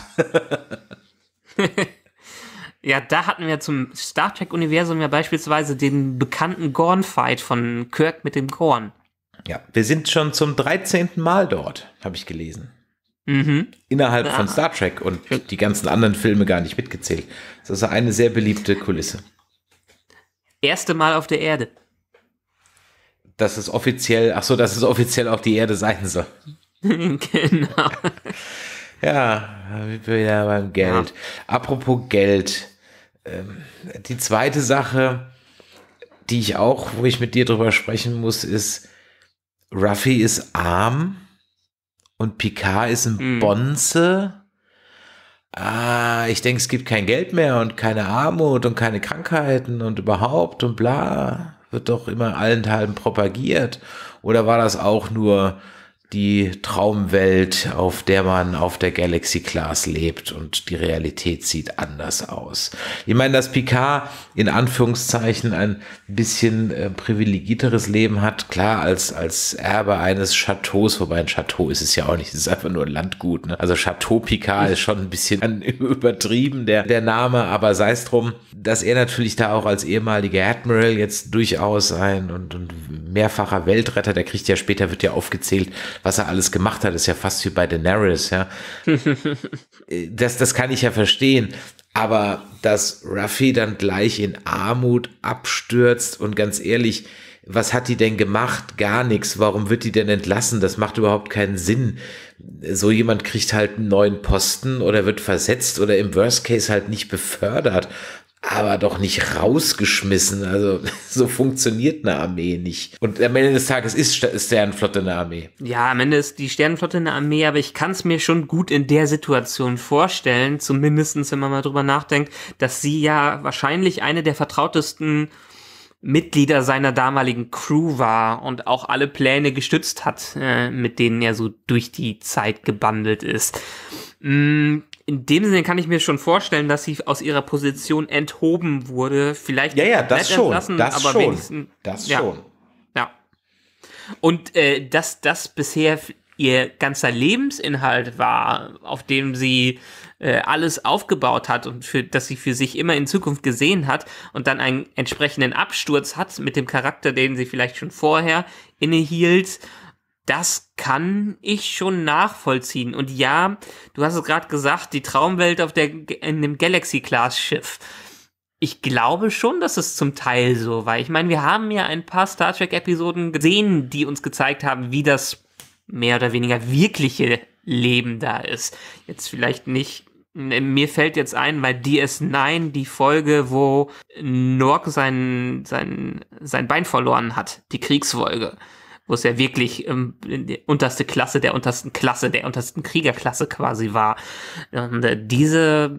Ja, da hatten wir zum Star Trek-Universum ja beispielsweise den bekannten Gorn-Fight von Kirk mit dem Gorn. Ja, wir sind schon zum dreizehnten Mal dort, habe ich gelesen. Mhm. Innerhalb ja. von Star Trek und die ganzen anderen Filme gar nicht mitgezählt. Das ist eine sehr beliebte Kulisse. Erste Mal auf der Erde. Dass es offiziell, ach so, dass es offiziell auf die Erde sein soll. Genau. Ja, wieder beim Geld. Ja. Apropos Geld. Ähm, die zweite Sache, die ich auch, wo ich mit dir drüber sprechen muss, ist, Raffi ist arm und Picard ist ein mm. Bonze. Ah, ich denke, es gibt kein Geld mehr und keine Armut und keine Krankheiten und überhaupt und bla. Wird doch immer allenthalben propagiert. Oder war das auch nur die Traumwelt, auf der man auf der Galaxy Class lebt und die Realität sieht anders aus. Ich meine, dass Picard in Anführungszeichen ein bisschen äh, privilegierteres Leben hat, klar, als, als Erbe eines Chateaus, wobei ein Chateau ist es ja auch nicht, es ist einfach nur ein Landgut, ne? Also Chateau Picard ist schon ein bisschen übertrieben, der, der Name, aber sei es drum, dass er natürlich da auch als ehemaliger Admiral jetzt durchaus ein und, und mehrfacher Weltretter, der kriegt ja später, wird ja aufgezählt, was er alles gemacht hat, ist ja fast wie bei Daenerys, ja. das, das kann ich ja verstehen, aber dass Raffi dann gleich in Armut abstürzt und ganz ehrlich, was hat die denn gemacht? Gar nichts. Warum wird die denn entlassen? Das macht überhaupt keinen Sinn. So jemand kriegt halt einen neuen Posten oder wird versetzt oder im Worst Case halt nicht befördert, aber doch nicht rausgeschmissen. Also so funktioniert eine Armee nicht. Und am Ende des Tages ist Sternenflotte eine Armee. Ja, am Ende ist die Sternenflotte eine Armee, aber ich kann es mir schon gut in der Situation vorstellen, zumindestens wenn man mal drüber nachdenkt, dass sie ja wahrscheinlich eine der vertrautesten Mitglieder seiner damaligen Crew war und auch alle Pläne gestützt hat, äh, mit denen er so durch die Zeit gebandelt ist. Mm, in dem Sinne kann ich mir schon vorstellen, dass sie aus ihrer Position enthoben wurde. Vielleicht ja, ja, das schon, entlassen, das aber schon, wenigstens, das ja, schon. Ja. Und äh, dass das bisher ihr ganzer Lebensinhalt war, auf dem sie äh, alles aufgebaut hat und für, dass sie für sich immer in Zukunft gesehen hat und dann einen entsprechenden Absturz hat mit dem Charakter, den sie vielleicht schon vorher innehielt, das kann ich schon nachvollziehen. Und ja, du hast es gerade gesagt, die Traumwelt auf der in dem Galaxy-Class-Schiff. Ich glaube schon, dass es zum Teil so war. Ich meine, wir haben ja ein paar Star Trek-Episoden gesehen, die uns gezeigt haben, wie das mehr oder weniger wirkliche Leben da ist. Jetzt vielleicht nicht, mir fällt jetzt ein, bei D S neun die Folge, wo Nork sein, sein, sein Bein verloren hat, die Kriegsfolge, wo es ja wirklich ähm, die unterste Klasse der untersten Klasse, der untersten Kriegerklasse quasi war. Und äh, diese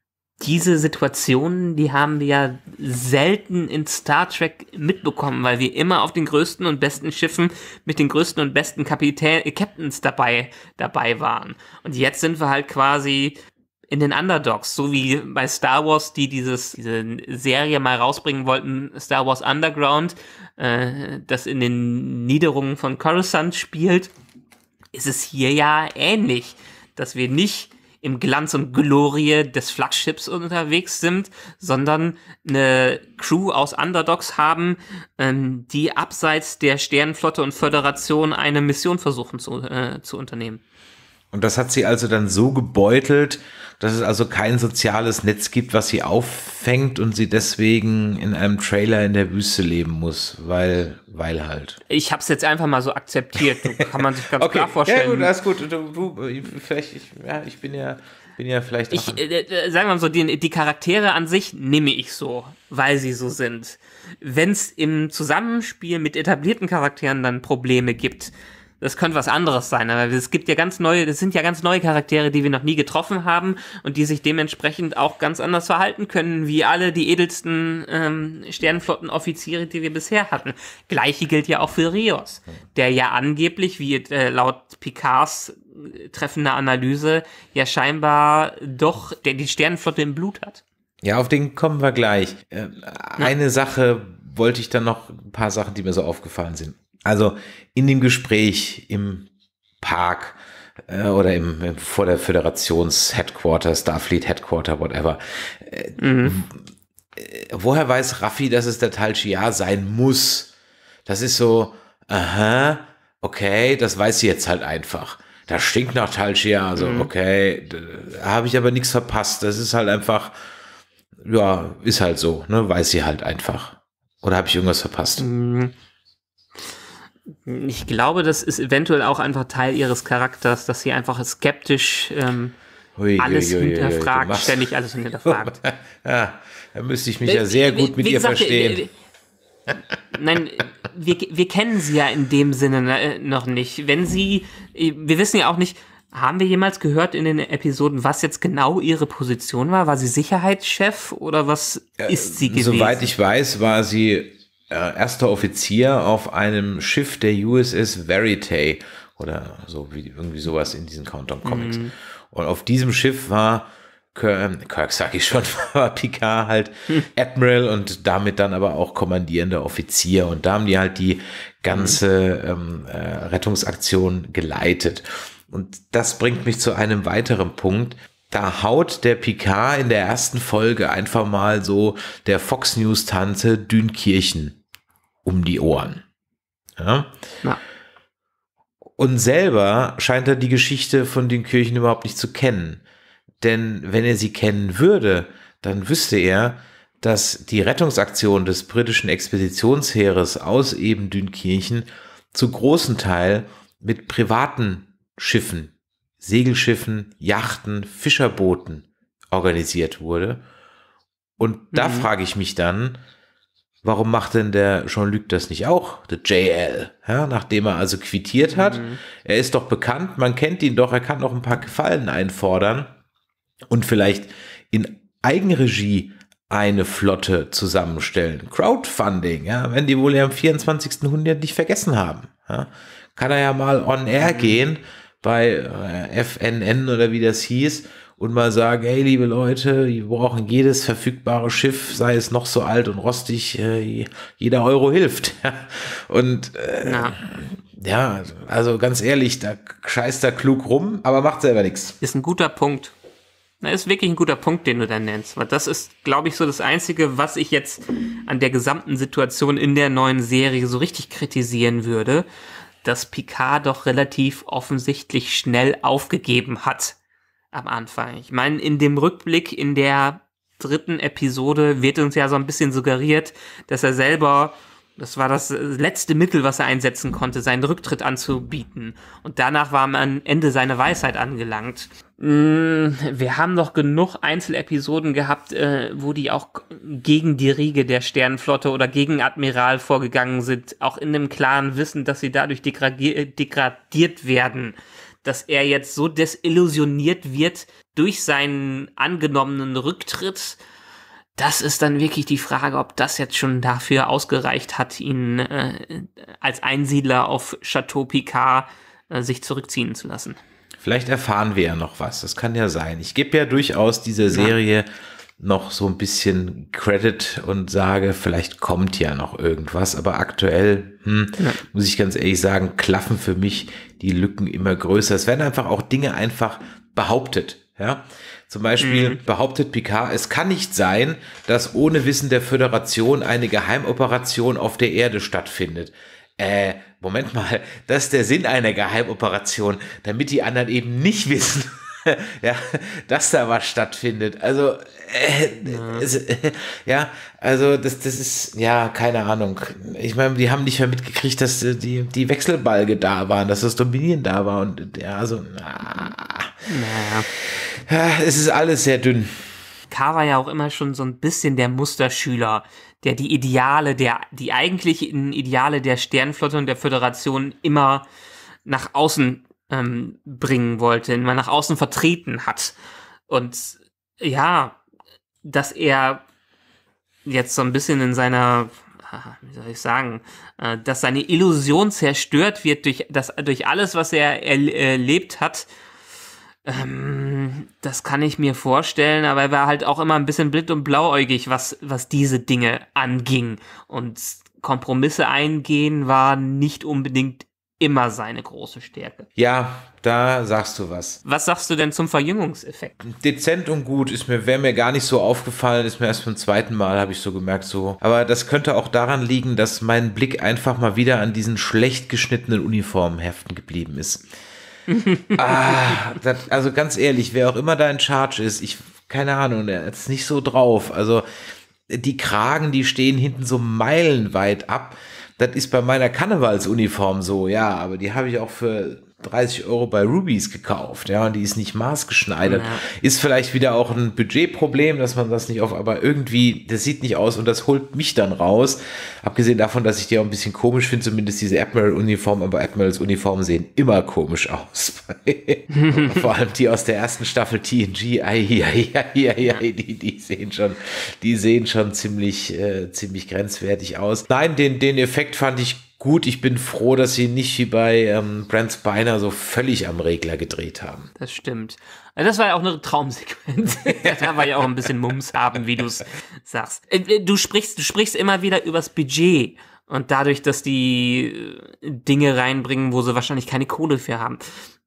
Diese Situationen, die haben wir ja selten in Star Trek mitbekommen, weil wir immer auf den größten und besten Schiffen mit den größten und besten Kapitän, äh, Captains dabei, dabei waren. Und jetzt sind wir halt quasi in den Underdogs, so wie bei Star Wars, die dieses, diese Serie mal rausbringen wollten, Star Wars Underground, äh, das in den Niederungen von Coruscant spielt, ist es hier ja ähnlich, dass wir nicht im Glanz und Glorie des Flaggschiffs unterwegs sind, sondern eine Crew aus Underdogs haben, ähm, die abseits der Sternenflotte und Föderation eine Mission versuchen zu, äh, zu unternehmen. Und das hat sie also dann so gebeutelt, dass es also kein soziales Netz gibt, was sie auffängt und sie deswegen in einem Trailer in der Wüste leben muss, weil, weil halt. Ich habe es jetzt einfach mal so akzeptiert, kann man sich ganz okay. klar vorstellen. Ja gut, alles gut. Du, du, vielleicht, ich, ja, ich bin ja, bin ja vielleicht auch Ich, äh, sagen wir mal so, die, die Charaktere an sich nehme ich so, weil sie so sind. Wenn es im Zusammenspiel mit etablierten Charakteren dann Probleme gibt, das könnte was anderes sein, aber es gibt ja ganz neue, das sind ja ganz neue Charaktere, die wir noch nie getroffen haben und die sich dementsprechend auch ganz anders verhalten können, wie alle die edelsten ähm, Sternenflottenoffiziere, die wir bisher hatten. Gleiche gilt ja auch für Rios, der ja angeblich, wie äh, laut Picards äh, treffender Analyse, ja scheinbar doch der die Sternenflotte im Blut hat. Ja, auf den kommen wir gleich. Äh, eine ja. Sache wollte ich dann noch, ein paar Sachen, die mir so aufgefallen sind. Also in dem Gespräch im Park äh, oder im, im vor der Föderations-Headquarter, Starfleet-Headquarter, whatever. Äh, mhm. äh, woher weiß Raffi, dass es der Tal Shiar sein muss? Das ist so, aha, okay, das weiß sie jetzt halt einfach. Das stinkt nach Tal Shiar, also mhm. okay, da habe ich aber nichts verpasst. Das ist halt einfach, ja, ist halt so, ne, weiß sie halt einfach. Oder habe ich irgendwas verpasst? Mhm. Ich glaube, das ist eventuell auch einfach Teil ihres Charakters, dass sie einfach skeptisch ähm, ui, alles ui, ui, hinterfragt, ui, ständig alles hinterfragt. Ja, da müsste ich mich ja sehr gut wie, mit wie ihr gesagt, verstehen. Äh, nein, wir, wir kennen sie ja in dem Sinne noch nicht. Wenn sie, wir wissen ja auch nicht, haben wir jemals gehört in den Episoden, was jetzt genau ihre Position war? War sie Sicherheitschef oder was ja, ist sie gewesen? Soweit ich weiß, war sie erster Offizier auf einem Schiff der U S S Verite oder so, wie irgendwie sowas in diesen Countdown-Comics. Mhm. Und auf diesem Schiff war Kirk, Kirk sag ich schon, war Picard halt hm. Admiral und damit dann aber auch kommandierender Offizier. Und da haben die halt die ganze ähm, äh, Rettungsaktion geleitet. Und das bringt mich zu einem weiteren Punkt. Da haut der Picard in der ersten Folge einfach mal so der Fox News Tante Dünkirchen um die Ohren. Ja. Na. Und selber scheint er die Geschichte von Dünkirchen überhaupt nicht zu kennen. Denn wenn er sie kennen würde, dann wüsste er, dass die Rettungsaktion des britischen Expeditionsheeres aus eben Dünkirchen zu großen Teil mit privaten Schiffen, Segelschiffen, Yachten, Fischerbooten organisiert wurde. Und da mhm. frage ich mich dann, warum macht denn der Jean-Luc das nicht auch, der J L, ja, nachdem er also quittiert hat? Mhm. Er ist doch bekannt, man kennt ihn doch, er kann noch ein paar Gefallen einfordern und vielleicht in Eigenregie eine Flotte zusammenstellen. Crowdfunding, ja, wenn die wohl ja im vierundzwanzigsten Jahrhundert nicht vergessen haben. Ja, kann er ja mal on air mhm. gehen bei äh, F N N oder wie das hieß und mal sagen, hey, liebe Leute, wir brauchen jedes verfügbare Schiff, sei es noch so alt und rostig, äh, jeder Euro hilft. Und äh, ja, also ganz ehrlich, da scheißt er klug rum, aber macht selber nichts. Ist ein guter Punkt. Das ist wirklich ein guter Punkt, den du da nennst, weil das ist, glaube ich, so das Einzige, was ich jetzt an der gesamten Situation in der neuen Serie so richtig kritisieren würde, dass Picard doch relativ offensichtlich schnell aufgegeben hat am Anfang. Ich meine, in dem Rückblick in der dritten Episode wird uns ja so ein bisschen suggeriert, dass er selber, das war das letzte Mittel, was er einsetzen konnte, seinen Rücktritt anzubieten. Und danach war man am Ende seiner Weisheit angelangt. Wir haben doch genug Einzelepisoden gehabt, äh, wo die auch gegen die Riege der Sternenflotte oder gegen Admiral vorgegangen sind, auch in dem klaren Wissen, dass sie dadurch degradier- degradiert werden, dass er jetzt so desillusioniert wird durch seinen angenommenen Rücktritt. Das ist dann wirklich die Frage, ob das jetzt schon dafür ausgereicht hat, ihn äh, als Einsiedler auf Chateau Picard äh, sich zurückziehen zu lassen. Vielleicht erfahren wir ja noch was, das kann ja sein. Ich gebe ja durchaus dieser Serie ja. noch so ein bisschen Credit und sage, vielleicht kommt ja noch irgendwas, aber aktuell, hm, ja. muss ich ganz ehrlich sagen, klaffen für mich die Lücken immer größer. Es werden einfach auch Dinge einfach behauptet, ja. Zum Beispiel mhm. behauptet Picard, es kann nicht sein, dass ohne Wissen der Föderation eine Geheimoperation auf der Erde stattfindet. Äh, Moment mal, das ist der Sinn einer Geheimoperation, damit die anderen eben nicht wissen, ja, dass da was stattfindet. Also, äh, ja. Es, äh, ja, also das, das ist, ja, keine Ahnung. Ich meine, die haben nicht mehr mitgekriegt, dass die, die Wechselbalge da waren, dass das Dominieren da war und ja, also, ah, naja. Ja, es ist alles sehr dünn. K war ja auch immer schon so ein bisschen der Musterschüler, der die Ideale, der die eigentlichen Ideale der Sternenflotte und der Föderation immer nach außen ähm, bringen wollte, immer nach außen vertreten hat. Und ja, dass er jetzt so ein bisschen in seiner, wie soll ich sagen, äh, dass seine Illusion zerstört wird durch, das, durch alles, was er erlebt hat. Ähm, das kann ich mir vorstellen, aber er war halt auch immer ein bisschen blind und blauäugig, was, was diese Dinge anging. Und Kompromisse eingehen war nicht unbedingt immer seine große Stärke. Ja, da sagst du was. Was sagst du denn zum Verjüngungseffekt? Dezent und gut, ist mir, wäre mir gar nicht so aufgefallen, ist mir erst beim zweiten Mal, habe ich so gemerkt, so. Aber das könnte auch daran liegen, dass mein Blick einfach mal wieder an diesen schlecht geschnittenen Uniformen heften geblieben ist. ah, das, also ganz ehrlich, wer auch immer da in Charge ist, ich, keine Ahnung, der ist nicht so drauf. Also die Kragen, die stehen hinten so meilenweit ab. Das ist bei meiner Karnevalsuniform so, ja, aber die habe ich auch für dreißig Euro bei Rubies gekauft, ja, und die ist nicht maßgeschneidert. Ja. Ist vielleicht wieder auch ein Budgetproblem, dass man das nicht auf, aber irgendwie, das sieht nicht aus und das holt mich dann raus. Abgesehen davon, dass ich die auch ein bisschen komisch finde, zumindest diese Admiral-Uniform, aber Admirals-Uniformen sehen immer komisch aus. Vor allem die aus der ersten Staffel T N G, ai, ai, ai, ai, ai, die, die sehen schon, die sehen schon ziemlich, äh, ziemlich grenzwertig aus. Nein, den, den Effekt fand ich gut. Ich bin froh, dass sie nicht wie bei ähm, Brent Spiner so völlig am Regler gedreht haben. Das stimmt. Also das war ja auch eine Traumsequenz. Da war ja auch ein bisschen Mums haben, wie du es sagst. Du sprichst, du sprichst immer wieder übers Budget und dadurch, dass die Dinge reinbringen, wo sie wahrscheinlich keine Kohle für haben.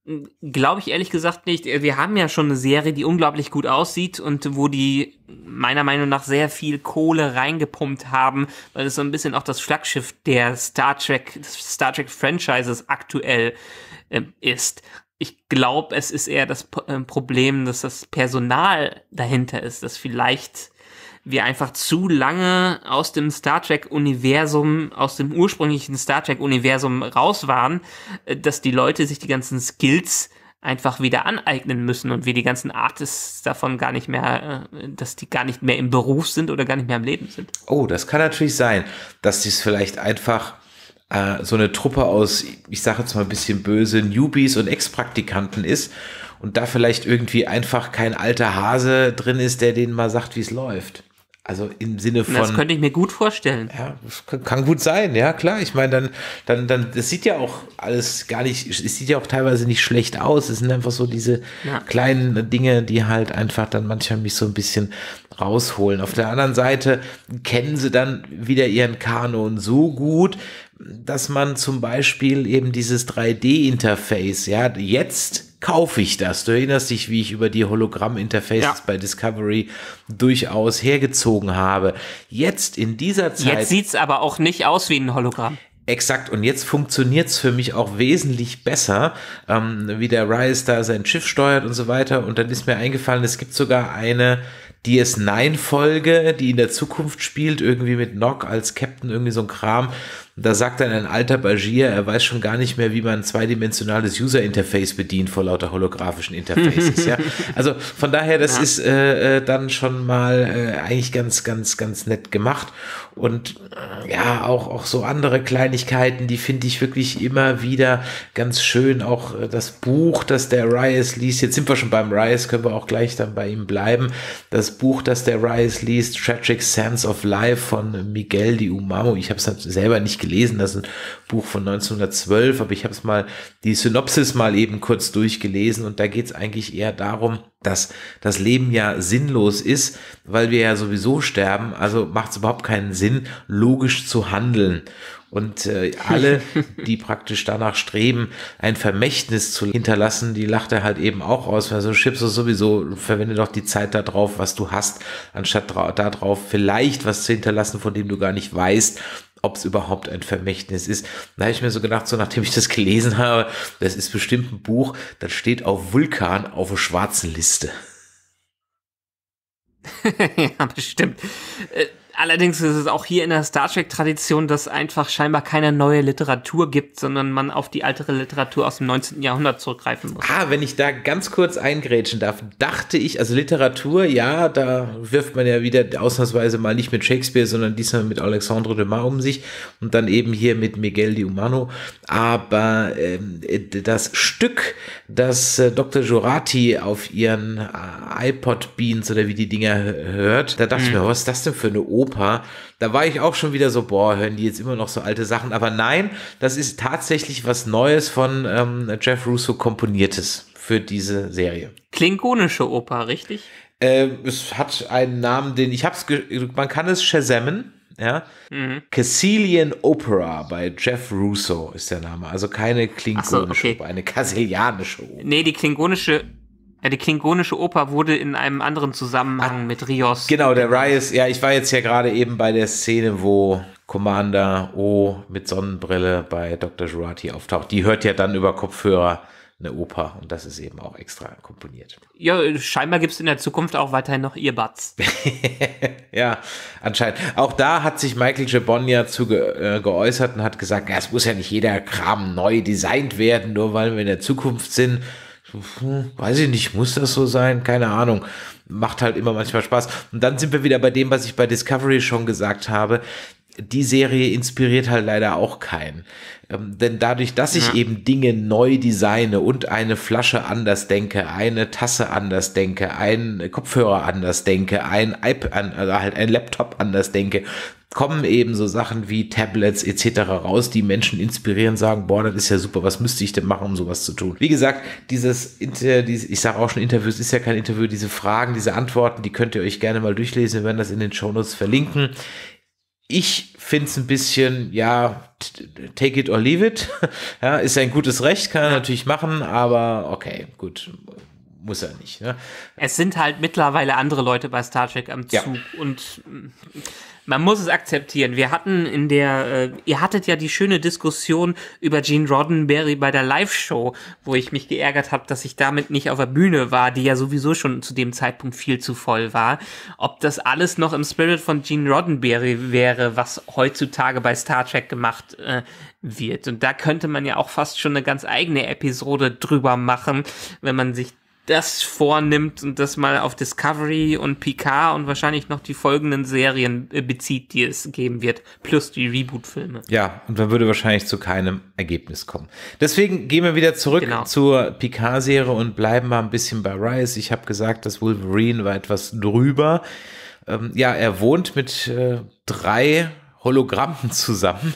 Glaube ich ehrlich gesagt nicht. Wir haben ja schon eine Serie, die unglaublich gut aussieht und wo die meiner Meinung nach sehr viel Kohle reingepumpt haben, weil es so ein bisschen auch das Flaggschiff der Star Trek, des Star Trek Franchises aktuell äh, ist. Ich glaube, es ist eher das P- äh, Problem, dass das Personal dahinter ist, dass vielleicht wir einfach zu lange aus dem Star Trek-Universum, aus dem ursprünglichen Star Trek-Universum raus waren, dass die Leute sich die ganzen Skills einfach wieder aneignen müssen und wir die ganzen Artists davon gar nicht mehr, dass die gar nicht mehr im Beruf sind oder gar nicht mehr im Leben sind. Oh, das kann natürlich sein, dass dies vielleicht einfach äh, so eine Truppe aus, ich sage jetzt mal ein bisschen böse, Newbies und Ex-Praktikanten ist und da vielleicht irgendwie einfach kein alter Hase drin ist, der denen mal sagt, wie es läuft. Also im Sinne von. Das könnte ich mir gut vorstellen. Ja, das kann, kann gut sein, ja klar. Ich meine, dann, dann, dann, das sieht ja auch alles gar nicht, es sieht ja auch teilweise nicht schlecht aus. Es sind einfach so diese ja. kleinen Dinge, die halt einfach dann manchmal mich so ein bisschen rausholen. Auf der anderen Seite kennen sie dann wieder ihren Kanon so gut, dass man zum Beispiel eben dieses drei D-Interface, ja, jetzt kaufe ich das. Du erinnerst dich, wie ich über die Hologramm-Interfaces ja. bei Discovery durchaus hergezogen habe. Jetzt in dieser Zeit. Jetzt sieht's aber auch nicht aus wie ein Hologramm. Exakt, und jetzt funktioniert's für mich auch wesentlich besser, ähm, wie der Reyes da sein Schiff steuert und so weiter. Und dann ist mir eingefallen, es gibt sogar eine D S neun Folge, die in der Zukunft spielt, irgendwie mit Nock als Captain, irgendwie so ein Kram. Da sagt dann ein alter Bajir, er weiß schon gar nicht mehr, wie man ein zweidimensionales User-Interface bedient vor lauter holographischen Interfaces. Ja. Also von daher, das ja. ist äh, dann schon mal äh, eigentlich ganz, ganz, ganz nett gemacht. Und äh, ja, auch, auch so andere Kleinigkeiten, die finde ich wirklich immer wieder ganz schön. Auch äh, das Buch, das der Reyes liest, jetzt sind wir schon beim Reyes, können wir auch gleich dann bei ihm bleiben. Das Buch, das der Reyes liest, Tragic Sense of Life von Miguel de Unamuno. Ich habe es halt selber nicht gelesen. gelesen, das ist ein Buch von neunzehnhundertzwölf, aber ich habe es mal, die Synopsis mal eben kurz durchgelesen und da geht es eigentlich eher darum, dass das Leben ja sinnlos ist, weil wir ja sowieso sterben, also macht es überhaupt keinen Sinn, logisch zu handeln. Und äh, alle, die praktisch danach streben, ein Vermächtnis zu hinterlassen, die lacht er halt eben auch aus, weil so schiebst du sowieso, verwende doch die Zeit da drauf, was du hast, anstatt da drauf vielleicht was zu hinterlassen, von dem du gar nicht weißt, ob es überhaupt ein Vermächtnis ist. Da habe ich mir so gedacht, so nachdem ich das gelesen habe, das ist bestimmt ein Buch, das steht auf Vulkan auf der schwarzen Liste. Ja, bestimmt. Äh, allerdings ist es auch hier in der Star Trek-Tradition, dass einfach scheinbar keine neue Literatur gibt, sondern man auf die ältere Literatur aus dem neunzehnten Jahrhundert zurückgreifen muss. Ah, wenn ich da ganz kurz eingrätschen darf, dachte ich, also Literatur, ja, da wirft man ja wieder ausnahmsweise mal nicht mit Shakespeare, sondern diesmal mit Alexandre Dumas um sich und dann eben hier mit Miguel de Unamuno. Aber ähm, das Stück, das äh, Doktor Jurati auf ihren äh, iPod-Beans oder wie die Dinger hört, da dachte mhm. ich mir, was ist das denn für eine Oper? Da war ich auch schon wieder so, boah, hören die jetzt immer noch so alte Sachen. Aber nein, das ist tatsächlich was Neues von ähm, Jeff Russo komponiertes für diese Serie. Klingonische Oper, richtig? Äh, es hat einen Namen, den ich hab's, ge- man kann es shazamen. Ja, mhm. Cassilian Opera bei Jeff Russo ist der Name. Also keine klingonische so, okay. Oper, eine kassilianische Oper. Nee, die klingonische Ja, die klingonische Oper wurde in einem anderen Zusammenhang ah, mit Rios. Genau, der Reyes, ja, ich war jetzt ja gerade eben bei der Szene, wo Commander O mit Sonnenbrille bei Doktor Jurati auftaucht. Die hört ja dann über Kopfhörer eine Oper und das ist eben auch extra komponiert. Ja, scheinbar gibt es in der Zukunft auch weiterhin noch Earbuds. Ja, anscheinend. Auch da hat sich Michael Gabon ja zu ge- äh, geäußert und hat gesagt, ja, es muss ja nicht jeder Kram neu designt werden, nur weil wir in der Zukunft sind. Hm, weiß ich nicht, muss das so sein? Keine Ahnung. Macht halt immer manchmal Spaß. Und dann sind wir wieder bei dem, was ich bei Discovery schon gesagt habe. Die Serie inspiriert halt leider auch keinen. Ähm, denn dadurch, dass ich ja. eben Dinge neu designe und eine Flasche anders denke, eine Tasse anders denke, einen Kopfhörer anders denke, ein iPad, also halt ein Laptop anders denke, kommen eben so Sachen wie Tablets et cetera raus, die Menschen inspirieren, sagen, boah, das ist ja super, was müsste ich denn machen, um sowas zu tun? Wie gesagt, dieses, Inter, dieses ich sage auch schon Interviews, ist ja kein Interview, diese Fragen, diese Antworten, die könnt ihr euch gerne mal durchlesen, wir werden das in den Shownotes verlinken. Ich finde es ein bisschen, ja, take it or leave it. Ja, ist ein gutes Recht, kann er natürlich machen, aber okay, gut, muss er nicht. Ne? Es sind halt mittlerweile andere Leute bei Star Trek am Zug Ja. und man muss es akzeptieren. Wir hatten in der, äh, ihr hattet ja die schöne Diskussion über Gene Roddenberry bei der Live-Show, wo ich mich geärgert habe, dass ich damit nicht auf der Bühne war, die ja sowieso schon zu dem Zeitpunkt viel zu voll war. Ob das alles noch im Spirit von Gene Roddenberry wäre, was heutzutage bei Star Trek gemacht äh, wird. Und da könnte man ja auch fast schon eine ganz eigene Episode drüber machen, wenn man sich das vornimmt und das mal auf Discovery und Picard und wahrscheinlich noch die folgenden Serien bezieht, die es geben wird, plus die Reboot-Filme. Ja, und man würde wahrscheinlich zu keinem Ergebnis kommen. Deswegen gehen wir wieder zurück Genau. zur Picard-Serie und bleiben mal ein bisschen bei Rice. Ich habe gesagt, das Wolverine war etwas drüber. Ähm, ja, er wohnt mit äh, drei Hologrammen zusammen.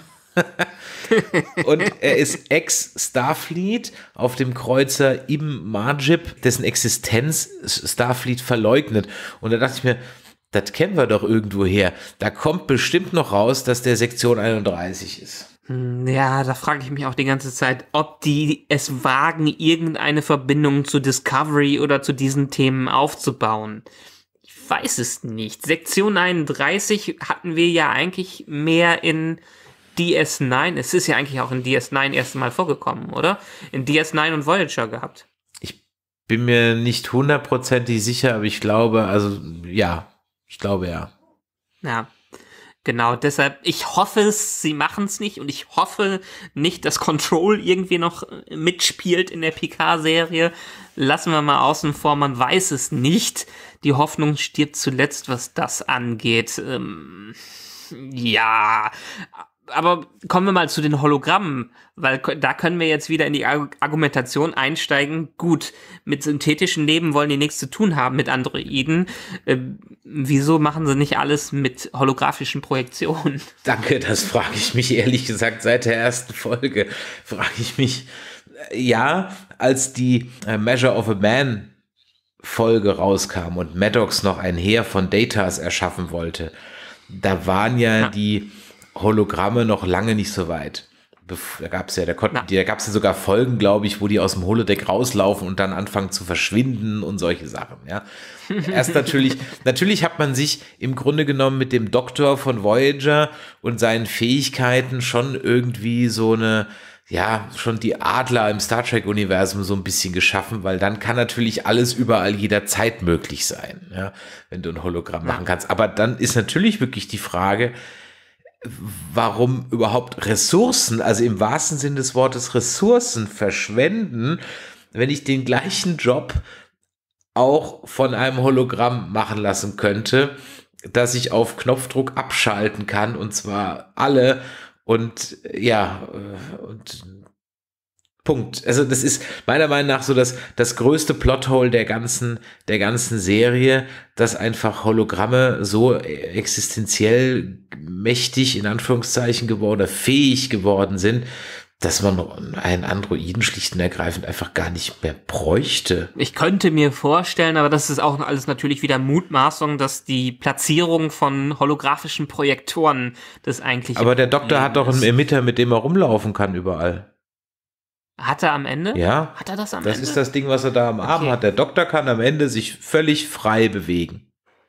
Und er ist Ex-Starfleet auf dem Kreuzer Ibn Majib, dessen Existenz Starfleet verleugnet. Und da dachte ich mir, das kennen wir doch irgendwo her. Da kommt bestimmt noch raus, dass der Sektion einunddreißig ist. Ja, da frage ich mich auch die ganze Zeit, ob die es wagen, irgendeine Verbindung zu Discovery oder zu diesen Themen aufzubauen. Ich weiß es nicht. Sektion einunddreißig hatten wir ja eigentlich mehr in D S neun, es ist ja eigentlich auch in D S neun erst mal vorgekommen, oder? In D S neun und Voyager gehabt. Ich bin mir nicht hundertprozentig sicher, aber ich glaube, also ja, ich glaube ja. Ja, genau, deshalb, ich hoffe es, sie machen es nicht und ich hoffe nicht, dass Control irgendwie noch mitspielt in der Picard-Serie. Lassen wir mal außen vor, man weiß es nicht. Die Hoffnung stirbt zuletzt, was das angeht. Ähm, ja, aber kommen wir mal zu den Hologrammen, weil da können wir jetzt wieder in die Argumentation einsteigen. Gut, mit synthetischen Leben wollen die nichts zu tun haben mit Androiden. Äh, wieso machen sie nicht alles mit holographischen Projektionen? Danke, das frage ich mich ehrlich gesagt seit der ersten Folge. Frage ich mich, ja, als die äh, Measure of a Man Folge rauskam und Maddox noch ein Heer von Datas erschaffen wollte, da waren ja, ja. die Hologramme noch lange nicht so weit. Da gab es ja, da konnten, da gab es ja sogar Folgen, glaube ich, wo die aus dem Holodeck rauslaufen und dann anfangen zu verschwinden und solche Sachen, ja. Erst natürlich, natürlich hat man sich im Grunde genommen mit dem Doktor von Voyager und seinen Fähigkeiten schon irgendwie so eine, ja, schon die Adler im Star Trek-Universum so ein bisschen geschaffen, weil dann kann natürlich alles überall jederzeit möglich sein, ja, wenn du ein Hologramm machen kannst. Aber dann ist natürlich wirklich die Frage, warum überhaupt Ressourcen, also im wahrsten Sinn des Wortes Ressourcen verschwenden, wenn ich den gleichen Job auch von einem Hologramm machen lassen könnte, dass ich auf Knopfdruck abschalten kann und zwar alle und ja, und Punkt. Also das ist meiner Meinung nach so das, das größte Plothole der ganzen, der ganzen Serie, dass einfach Hologramme so existenziell mächtig, in Anführungszeichen, geworden oder fähig geworden sind, dass man einen Androiden schlicht und ergreifend einfach gar nicht mehr bräuchte. Ich könnte mir vorstellen, aber das ist auch alles natürlich wieder Mutmaßung, dass die Platzierung von holographischen Projektoren das eigentlich... Aber der Doktor hat doch einen Emitter, mit dem er rumlaufen kann überall. Hat er am Ende? Ja. Hat er das am das Ende? Das ist das Ding, was er da am Arm okay. hat. Der Doktor kann am Ende sich völlig frei bewegen.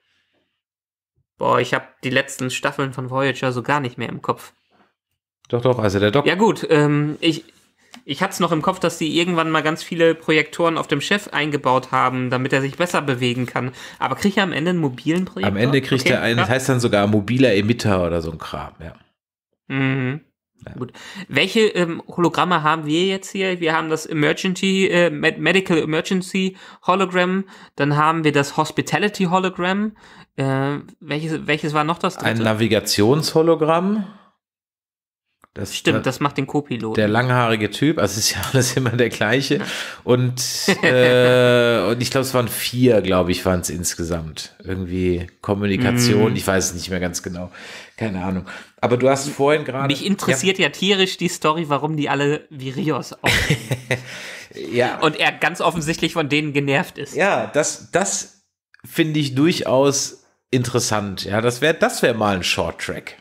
Boah, ich habe die letzten Staffeln von Voyager so gar nicht mehr im Kopf. Doch, doch, also der Doktor... Ja gut, ähm, ich, ich hatte es noch im Kopf, dass die irgendwann mal ganz viele Projektoren auf dem Schiff eingebaut haben, damit er sich besser bewegen kann. Aber kriegt er am Ende einen mobilen Projektor? Am Ende kriegt okay, er einen, ja. Das heißt dann sogar mobiler Emitter oder so ein Kram, ja. Mhm. Ja. Gut. Welche ähm, Hologramme haben wir jetzt hier? Wir haben das Emergency, äh, Medical Emergency Hologramm, dann haben wir das Hospitality Hologramm. Äh, welches, welches war noch das dritte? Ein Navigationshologramm. Das, Stimmt, das macht den Co-Piloten. Der langhaarige Typ, also es ist ja alles immer der gleiche. Und, äh, und ich glaube, es waren vier, glaube ich, waren es insgesamt. Irgendwie Kommunikation, mm. ich weiß es nicht mehr ganz genau. Keine Ahnung. Aber du hast vorhin gerade... Mich interessiert ja, ja tierisch die Story, warum die alle wie Rios aussehen. Ja. Und er ganz offensichtlich von denen genervt ist. Ja, das, das finde ich durchaus interessant. Ja, das wäre das wär mal ein Short-Track.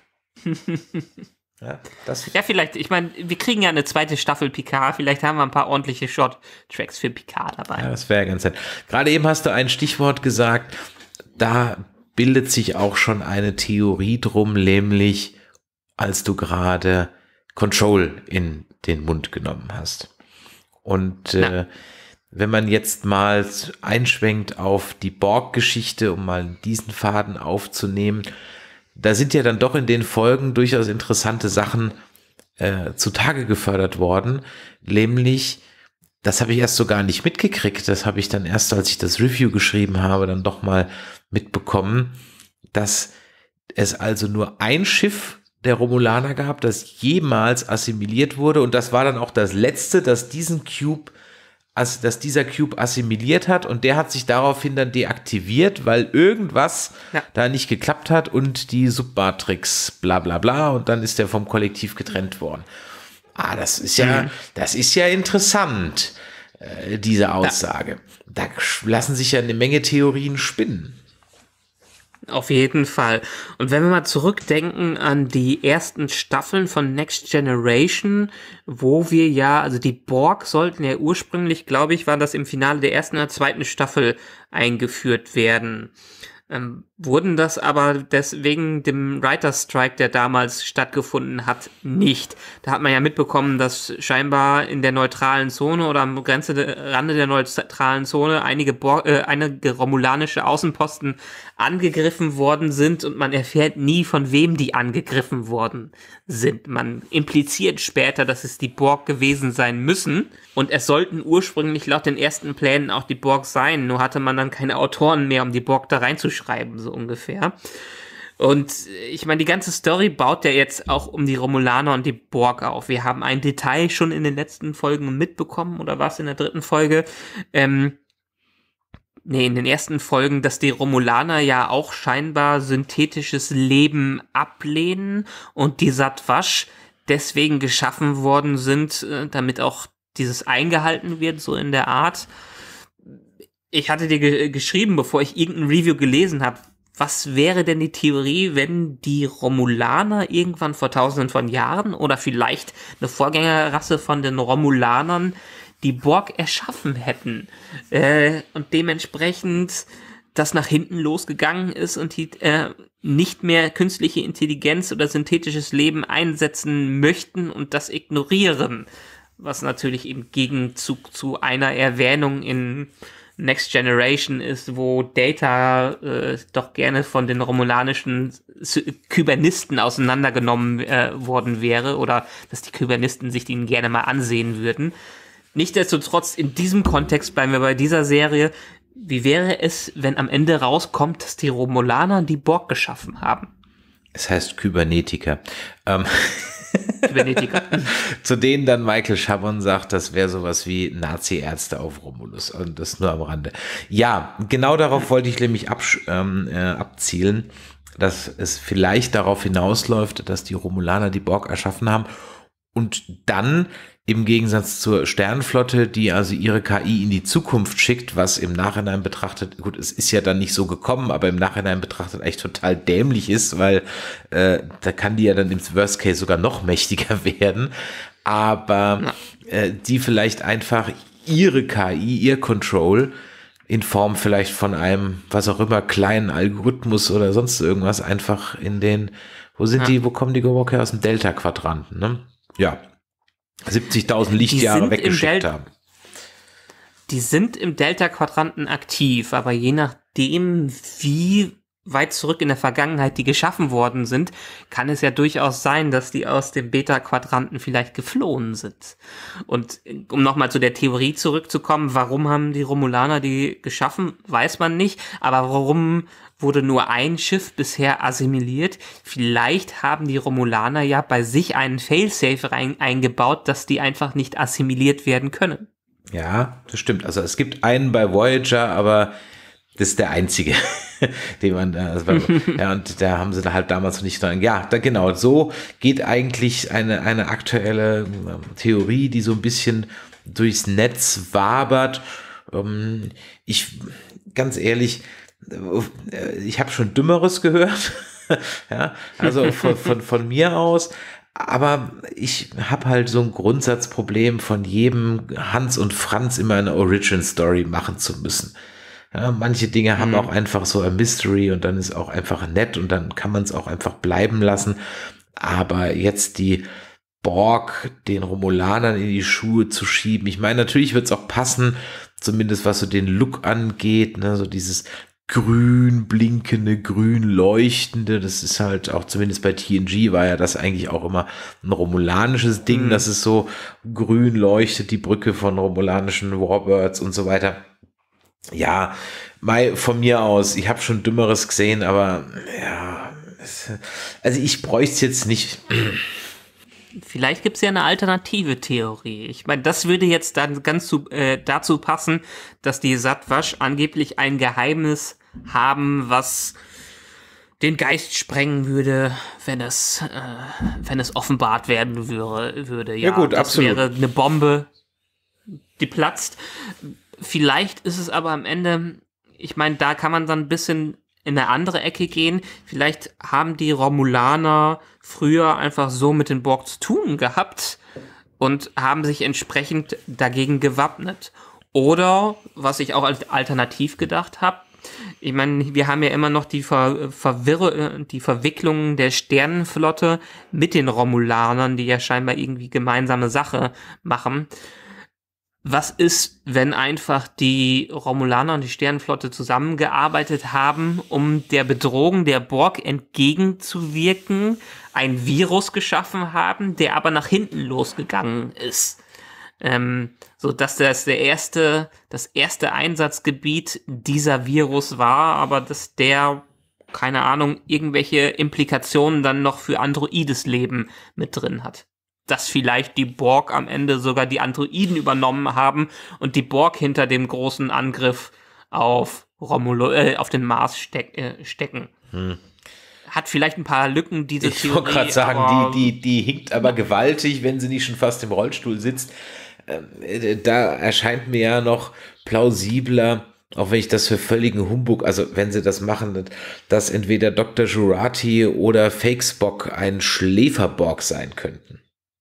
Ja, das ja, vielleicht, ich meine, wir kriegen ja eine zweite Staffel Picard, vielleicht haben wir ein paar ordentliche Short-Tracks für Picard dabei. Ja, das wäre ganz nett. Gerade eben hast du ein Stichwort gesagt, da bildet sich auch schon eine Theorie drum, nämlich als du gerade Control in den Mund genommen hast. Und äh, wenn man jetzt mal einschwenkt auf die Borg-Geschichte, um mal diesen Faden aufzunehmen, da sind ja dann doch in den Folgen durchaus interessante Sachen äh, zutage gefördert worden, nämlich, das habe ich erst so gar nicht mitgekriegt, das habe ich dann erst, als ich das Review geschrieben habe, dann doch mal mitbekommen, dass es also nur ein Schiff der Romulaner gab, das jemals assimiliert wurde, und das war dann auch das letzte, das diesen Cube Also, dass dieser Cube assimiliert hat, und der hat sich daraufhin dann deaktiviert, weil irgendwas ja. da nicht geklappt hat und die Submatrix bla bla bla, und dann ist der vom Kollektiv getrennt worden. Ah, das ist ja, mhm. das ist ja interessant, äh, diese Aussage. Ja. Da lassen sich ja eine Menge Theorien spinnen. Auf jeden Fall. Und wenn wir mal zurückdenken an die ersten Staffeln von Next Generation, wo wir ja, also die Borg sollten ja ursprünglich, glaube ich, war das im Finale der ersten oder zweiten Staffel eingeführt werden. Ähm, wurden das aber deswegen dem Writers Strike, der damals stattgefunden hat, nicht. Da hat man ja mitbekommen, dass scheinbar in der neutralen Zone oder am Grenze der, Rande der neutralen Zone einige, Bo- äh, einige romulanische Außenposten angegriffen worden sind, und man erfährt nie, von wem die angegriffen worden sind. Man impliziert später, dass es die Borg gewesen sein müssen, und es sollten ursprünglich laut den ersten Plänen auch die Borg sein, nur hatte man dann keine Autoren mehr, um die Borg da reinzuschreiben, so ungefähr. Und ich meine, die ganze Story baut ja jetzt auch um die Romulaner und die Borg auf. Wir haben ein Detail schon in den letzten Folgen mitbekommen, oder war es in der dritten Folge? Ähm, nee, in den ersten Folgen, dass die Romulaner ja auch scheinbar synthetisches Leben ablehnen und die Satwasch deswegen geschaffen worden sind, damit auch dieses eingehalten wird, so in der Art. Ich hatte dir ge- geschrieben, bevor ich irgendein Review gelesen habe, was wäre denn die Theorie, wenn die Romulaner irgendwann vor tausenden von Jahren oder vielleicht eine Vorgängerrasse von den Romulanern die Borg erschaffen hätten, äh, und dementsprechend das nach hinten losgegangen ist und die äh, nicht mehr künstliche Intelligenz oder synthetisches Leben einsetzen möchten und das ignorieren, was natürlich im Gegenzug zu einer Erwähnung in Next Generation ist, wo Data äh, doch gerne von den romulanischen Kybernisten auseinandergenommen äh, worden wäre, oder dass die Kybernisten sich den gerne mal ansehen würden. Nichtsdestotrotz, in diesem Kontext bleiben wir bei dieser Serie. Wie wäre es, wenn am Ende rauskommt, dass die Romulaner die Borg geschaffen haben? Es heißt Kybernetiker. Ähm Kybernetiker. Zu denen dann Michael Chabon sagt, das wäre sowas wie Nazi-Ärzte auf Romulus. Und das nur am Rande. Ja, genau darauf wollte ich nämlich absch- ähm, äh, abzielen, dass es vielleicht darauf hinausläuft, dass die Romulaner die Borg erschaffen haben und dann im Gegensatz zur Sternenflotte, die also ihre K I in die Zukunft schickt, was im Nachhinein betrachtet, gut, es ist ja dann nicht so gekommen, aber im Nachhinein betrachtet eigentlich total dämlich ist, weil äh, da kann die ja dann im Worst Case sogar noch mächtiger werden, aber äh, die vielleicht einfach ihre K I, ihr Control in Form vielleicht von einem, was auch immer, kleinen Algorithmus oder sonst irgendwas einfach in den, wo sind ja. die, wo kommen die Gewocke aus dem Delta-Quadranten, ne? Ja. siebzigtausend Lichtjahre weggeschickt haben. Die sind im Delta-Quadranten aktiv, aber je nachdem, wie weit zurück in der Vergangenheit die geschaffen worden sind, kann es ja durchaus sein, dass die aus dem Beta-Quadranten vielleicht geflohen sind. Und um nochmal zu der Theorie zurückzukommen, warum haben die Romulaner die geschaffen, weiß man nicht, aber warum wurde nur ein Schiff bisher assimiliert? Vielleicht haben die Romulaner ja bei sich einen Failsafe rein, eingebaut, dass die einfach nicht assimiliert werden können. Ja, das stimmt. Also es gibt einen bei Voyager, aber das ist der einzige, den man, also, ja, und da haben sie da halt damals nicht dran. Ja, da, genau, so geht eigentlich eine, eine aktuelle Theorie, die so ein bisschen durchs Netz wabert. Ich, ganz ehrlich, ich habe schon Dümmeres gehört, ja, also von, von, von mir aus. Aber ich habe halt so ein Grundsatzproblem, von jedem Hans und Franz immer eine Origin-Story machen zu müssen. Ja, manche Dinge haben mhm. auch einfach so ein Mystery und dann ist auch einfach nett und dann kann man es auch einfach bleiben lassen. Aber jetzt die Borg den Romulanern in die Schuhe zu schieben, ich meine, natürlich wird es auch passen, zumindest was so den Look angeht, ne, so dieses grün blinkende, grün leuchtende, das ist halt auch, zumindest bei T N G war ja das eigentlich auch immer ein romulanisches Ding, mhm. dass es so grün leuchtet, die Brücke von romulanischen Warbirds und so weiter. Ja, mal von mir aus, ich habe schon Dümmeres gesehen, aber ja, es, also ich bräuchte es jetzt nicht. Vielleicht gibt es ja eine alternative Theorie. Ich meine, das würde jetzt dann ganz zu, äh, dazu passen, dass die Satwasch angeblich ein Geheimnis haben, was den Geist sprengen würde, wenn es, äh, wenn es offenbart werden würde. würde. Ja, ja gut, das absolut. wäre eine Bombe, die platzt. Vielleicht ist es aber am Ende, ich meine, da kann man dann ein bisschen in eine andere Ecke gehen. Vielleicht haben die Romulaner früher einfach so mit den Borg zu tun gehabt und haben sich entsprechend dagegen gewappnet. Oder, was ich auch als alternativ gedacht habe, ich meine, wir haben ja immer noch die, Ver- Verwirr- die Verwicklungen der Sternenflotte mit den Romulanern, die ja scheinbar irgendwie gemeinsame Sache machen. Was ist, wenn einfach die Romulaner und die Sternenflotte zusammengearbeitet haben, um der Bedrohung der Borg entgegenzuwirken, ein Virus geschaffen haben, der aber nach hinten losgegangen ist? Ähm, so dass das der erste, das erste Einsatzgebiet dieser Virus war, aber dass der, keine Ahnung, irgendwelche Implikationen dann noch für androides Leben mit drin hat. Dass vielleicht die Borg am Ende sogar die Androiden übernommen haben und die Borg hinter dem großen Angriff auf Romulo, äh, auf den Mars steck, äh, stecken. Hm. Hat vielleicht ein paar Lücken, diese ich Theorie. Ich wollte gerade sagen, die, die, die hinkt aber gewaltig, wenn sie nicht schon fast im Rollstuhl sitzt. Äh, da erscheint mir ja noch plausibler, auch wenn ich das für völligen Humbug, also wenn sie das machen, dass entweder Doktor Jurati oder Fake Spock ein Schläferborg sein könnten.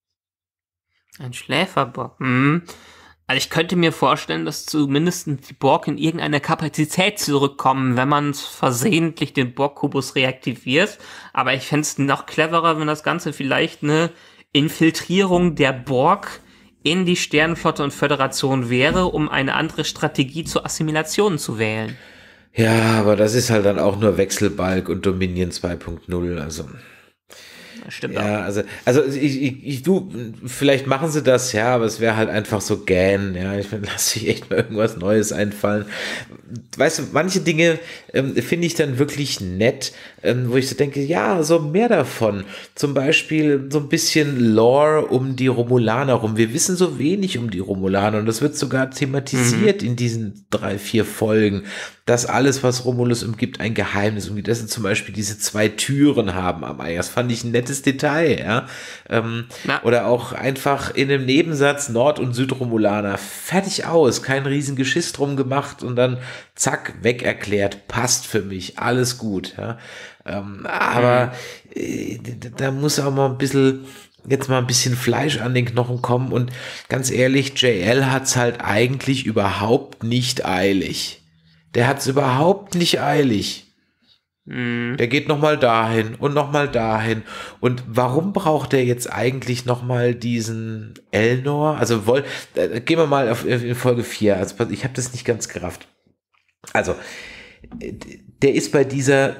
Ein Schläferborg. Hm. Also ich könnte mir vorstellen, dass zumindest die Borg in irgendeiner Kapazität zurückkommen, wenn man versehentlich den Borg-Kubus reaktiviert. Aber ich fände es noch cleverer, wenn das Ganze vielleicht eine Infiltrierung der Borg in die Sternenflotte und Föderation wäre, um eine andere Strategie zur Assimilation zu wählen. Ja, aber das ist halt dann auch nur Wechselbalg und Dominion zwei Punkt null, also... Stimmt ja, auch. also, also ich, ich, ich, du, vielleicht machen sie das, ja, aber es wäre halt einfach so gähn, ja, ich lasse sich echt mal irgendwas Neues einfallen. Weißt du, manche Dinge ähm, finde ich dann wirklich nett, ähm, wo ich so denke, ja, so mehr davon. Zum Beispiel so ein bisschen Lore um die Romulaner rum. Wir wissen so wenig um die Romulaner und das wird sogar thematisiert mhm. in diesen drei, vier Folgen, dass alles, was Romulus umgibt, ein Geheimnis umgibt. Dass sie zum Beispiel diese zwei Türen haben am Ei. Das fand ich ein nettes Detail, ja. Ähm, oder auch einfach in einem Nebensatz Nord- und Südromulaner. Fertig aus. Kein riesen Geschiss drum gemacht und dann zack, weg erklärt. Passt für mich. Alles gut, ja. Ähm, aber äh, da muss auch mal ein bisschen jetzt mal ein bisschen Fleisch an den Knochen kommen und ganz ehrlich, J L hat's halt eigentlich überhaupt nicht eilig. Der hat's überhaupt nicht eilig. Mm. Der geht nochmal dahin und nochmal dahin. Und warum braucht er jetzt eigentlich nochmal diesen Elnor? Also woll, äh, gehen wir mal auf in Folge vier. Also ich habe das nicht ganz gerafft. Also der ist bei dieser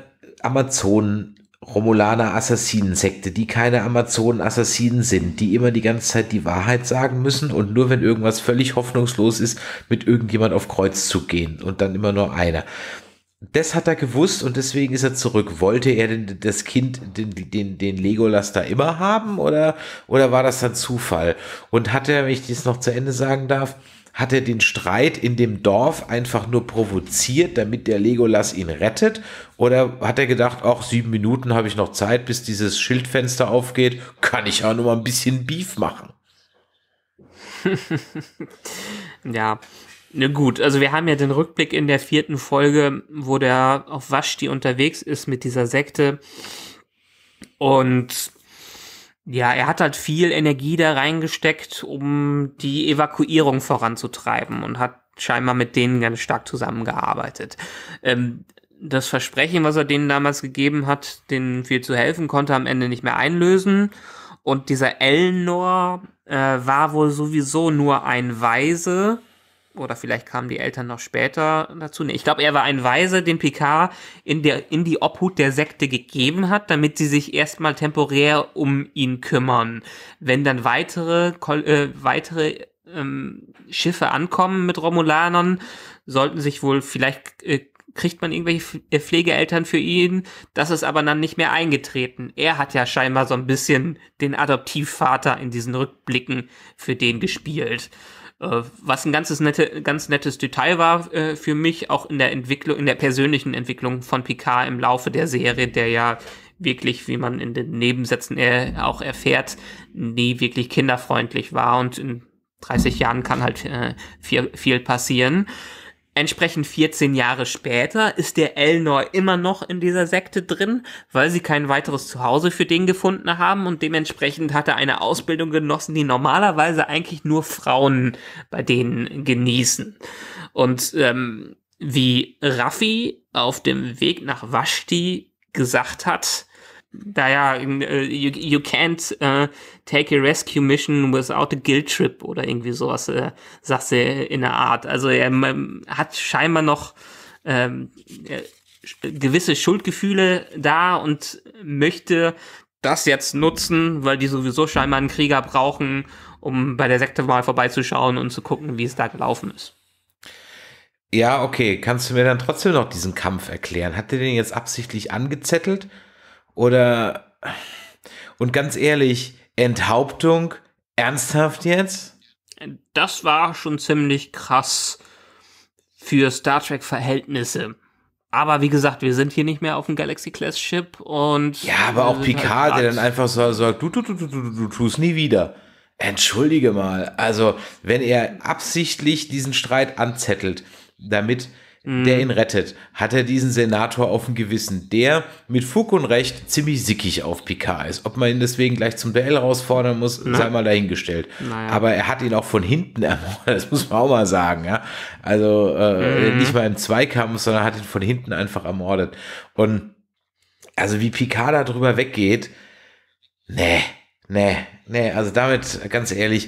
Amazonen, Romulaner Assassinensekte, die keine Amazonen-Assassinen sind, die immer die ganze Zeit die Wahrheit sagen müssen und nur wenn irgendwas völlig hoffnungslos ist, mit irgendjemand auf Kreuzzug gehen und dann immer nur einer. Das hat er gewusst und deswegen ist er zurück. Wollte er denn das Kind, den, den, den Legolas da immer haben oder, oder war das dann Zufall? Und hat er, wenn ich das noch zu Ende sagen darf, hat er den Streit in dem Dorf einfach nur provoziert, damit der Legolas ihn rettet? Oder hat er gedacht, ach, sieben Minuten habe ich noch Zeit, bis dieses Schildfenster aufgeht, kann ich auch noch mal ein bisschen Beef machen? Ja, ne gut, also wir haben ja den Rückblick in der vierten Folge, wo der auf Vashti unterwegs ist mit dieser Sekte und ja, er hat halt viel Energie da reingesteckt, um die Evakuierung voranzutreiben und hat scheinbar mit denen ganz stark zusammengearbeitet. Ähm, das Versprechen, was er denen damals gegeben hat, denen viel zu helfen, konnte er am Ende nicht mehr einlösen. Und dieser Elnor äh, war wohl sowieso nur ein Weise, oder vielleicht kamen die Eltern noch später dazu. Nee, ich glaube, er war ein Weise, den Picard in, der, in die Obhut der Sekte gegeben hat, damit sie sich erstmal temporär um ihn kümmern. Wenn dann weitere, äh, weitere ähm, Schiffe ankommen mit Romulanern, sollten sich wohl, vielleicht äh, kriegt man irgendwelche Pflegeeltern für ihn. Das ist aber dann nicht mehr eingetreten. Er hat ja scheinbar so ein bisschen den Adoptivvater in diesen Rückblicken für den gespielt. Was ein ganzes nette, ganz nettes Detail war äh, für mich, auch in der Entwicklung, in der persönlichen Entwicklung von Picard im Laufe der Serie, der ja wirklich, wie man in den Nebensätzen er, auch erfährt, nie wirklich kinderfreundlich war und in dreißig Jahren kann halt äh, viel, viel passieren. Entsprechend vierzehn Jahre später ist der Elnor immer noch in dieser Sekte drin, weil sie kein weiteres Zuhause für den gefunden haben und dementsprechend hat er eine Ausbildung genossen, die normalerweise eigentlich nur Frauen bei denen genießen. Und ähm, wie Raffi auf dem Weg nach Vashti gesagt hat, da ja, uh, you, you can't uh, take a rescue mission without a guilt trip oder irgendwie sowas, äh, sagt sie in der Art. Also er ähm, hat scheinbar noch ähm, äh, gewisse Schuldgefühle da und möchte das jetzt nutzen, weil die sowieso scheinbar einen Krieger brauchen, um bei der Sekte mal vorbeizuschauen und zu gucken, wie es da gelaufen ist. Ja, okay. Kannst du mir dann trotzdem noch diesen Kampf erklären? Hat der den jetzt absichtlich angezettelt? Oder, und ganz ehrlich, Enthauptung, ernsthaft jetzt? Das war schon ziemlich krass für Star Trek-Verhältnisse. Aber wie gesagt, wir sind hier nicht mehr auf dem Galaxy-Class-Ship und... Ja, aber auch Picard, halt der dann einfach so sagt, du, du, du, du, du, du tust nie wieder. Entschuldige mal, also wenn er absichtlich diesen Streit anzettelt, damit... der ihn rettet, hat er diesen Senator auf dem Gewissen, der mit Fug und Recht ziemlich sickig auf Picard ist. Ob man ihn deswegen gleich zum Duell herausfordern muss, Na. sei mal dahingestellt. Naja. Aber er hat ihn auch von hinten ermordet, das muss man auch mal sagen. Ja? Also äh, mhm. nicht mal im Zweikampf, sondern hat ihn von hinten einfach ermordet. Und also wie Picard da drüber weggeht, nee, nee, nee, also damit, ganz ehrlich,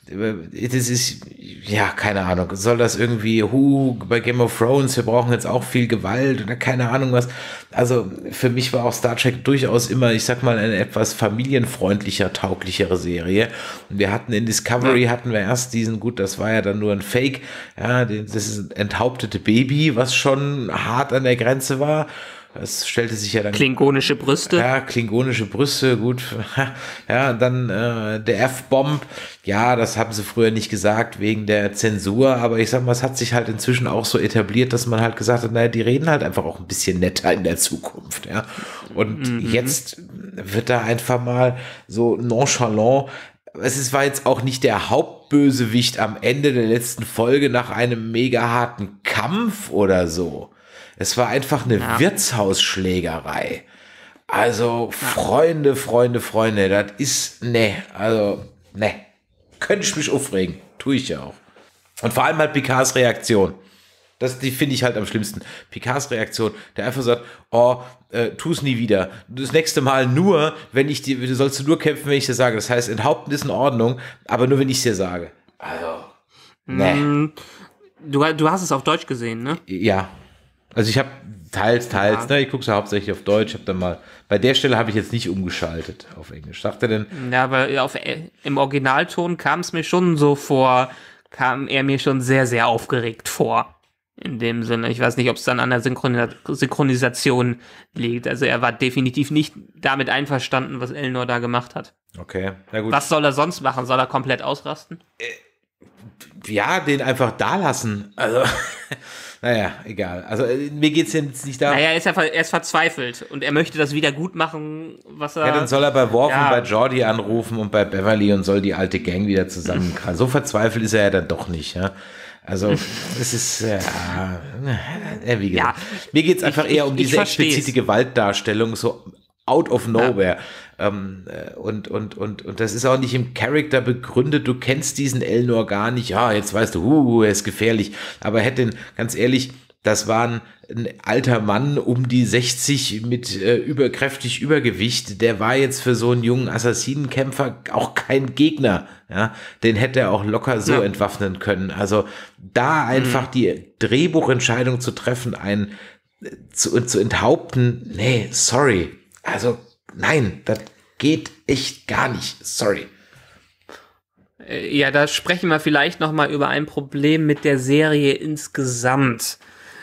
das ist, ja, keine Ahnung, soll das irgendwie, hu, bei Game of Thrones, wir brauchen jetzt auch viel Gewalt oder keine Ahnung was. Also für mich war auch Star Trek durchaus immer, ich sag mal, eine etwas familienfreundlicher, tauglichere Serie. Und wir hatten in Discovery, ja. hatten wir erst diesen, gut, das war ja dann nur ein Fake, ja, das ist enthauptete Baby, was schon hart an der Grenze war. Es stellte sich ja dann... Klingonische Brüste. Ja, klingonische Brüste, gut. Ja, dann äh, der F-Bomb. Ja, das haben sie früher nicht gesagt, wegen der Zensur. Aber ich sag mal, es hat sich halt inzwischen auch so etabliert, dass man halt gesagt hat, naja, die reden halt einfach auch ein bisschen netter in der Zukunft. Ja. Und mhm. jetzt wird da einfach mal so nonchalant... Es ist, war jetzt auch nicht der Hauptbösewicht am Ende der letzten Folge nach einem mega harten Kampf oder so. Es war einfach eine ja. Wirtshausschlägerei. Also, ja. Freunde, Freunde, Freunde, das ist, ne, also, ne, könnte ich mich aufregen. Tue ich ja auch. Und vor allem halt Picards Reaktion. Das, die finde ich halt am schlimmsten. Picards Reaktion, der einfach sagt, oh, äh, tu es nie wieder. Das nächste Mal nur, wenn ich dir, du sollst nur kämpfen, wenn ich dir sage. Das heißt, enthaupten ist in Ordnung, aber nur, wenn ich es dir sage. Also, ne. Du, du hast es auf Deutsch gesehen, ne? Ja. Also ich habe Teils, teils. Ja. Ne? Ich gucke es ja hauptsächlich auf Deutsch. Hab dann mal, bei der Stelle habe ich jetzt nicht umgeschaltet auf Englisch. Sagt er denn? Ja, aber auf, im Originalton kam es mir schon so vor, kam er mir schon sehr, sehr aufgeregt vor. In dem Sinne. Ich weiß nicht, ob es dann an der Synchronisa- Synchronisation liegt. Also er war definitiv nicht damit einverstanden, was Elnor da gemacht hat. Okay, na gut. Was soll er sonst machen? Soll er komplett ausrasten? Ja, den einfach da lassen. Also, naja, egal. Also mir geht es jetzt nicht darum. Naja, er ist, ja, ver- er ist verzweifelt und er möchte das wieder gut machen, was er... Ja, dann soll er bei Worf Ja. und bei Jordi anrufen und bei Beverly und soll die alte Gang wieder zusammenkriegen. So verzweifelt ist er ja dann doch nicht, ja. Also, es ist, ja, äh, wie gesagt, Ja, mir geht es einfach ich- eher um ich- diese ich versteh's. explizite Gewaltdarstellung, so out of nowhere. Ja. Ähm, äh, und, und, und, und das ist auch nicht im Charakter begründet, du kennst diesen Elnor gar nicht, ja, jetzt weißt du, uh, er ist gefährlich, aber hätte, ganz ehrlich, das war ein, ein alter Mann um die sechzig mit äh, überkräftig Übergewicht, der war jetzt für so einen jungen Assassinenkämpfer auch kein Gegner, ja, den hätte er auch locker so Ja. entwaffnen können. Also da einfach mhm. die Drehbuchentscheidung zu treffen, einen äh, zu, zu enthaupten, nee, sorry, also nein, das geht echt gar nicht, sorry. Ja, da sprechen wir vielleicht noch mal über ein Problem mit der Serie insgesamt.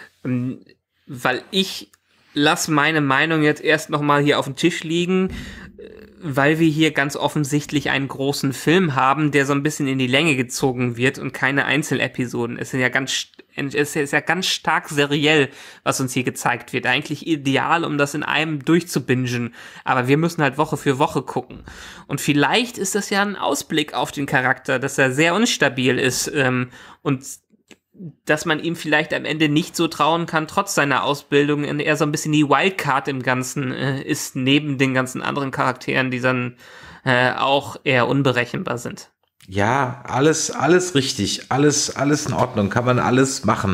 Weil ich lasse meine Meinung jetzt erst noch mal hier auf dem Tisch liegen, weil wir hier ganz offensichtlich einen großen Film haben, der so ein bisschen in die Länge gezogen wird und keine Einzelepisoden. Es sind ja ganz, es ist ja ganz stark seriell, was uns hier gezeigt wird. Eigentlich ideal, um das in einem durchzubingen. Aber wir müssen halt Woche für Woche gucken. Und vielleicht ist das ja ein Ausblick auf den Charakter, dass er sehr unstabil ist ähm, und dass man ihm vielleicht am Ende nicht so trauen kann, trotz seiner Ausbildung, und er so ein bisschen die Wildcard im Ganzen äh, ist, neben den ganzen anderen Charakteren, die dann äh, auch eher unberechenbar sind. Ja, alles, alles richtig, alles, alles in Ordnung, kann man alles machen,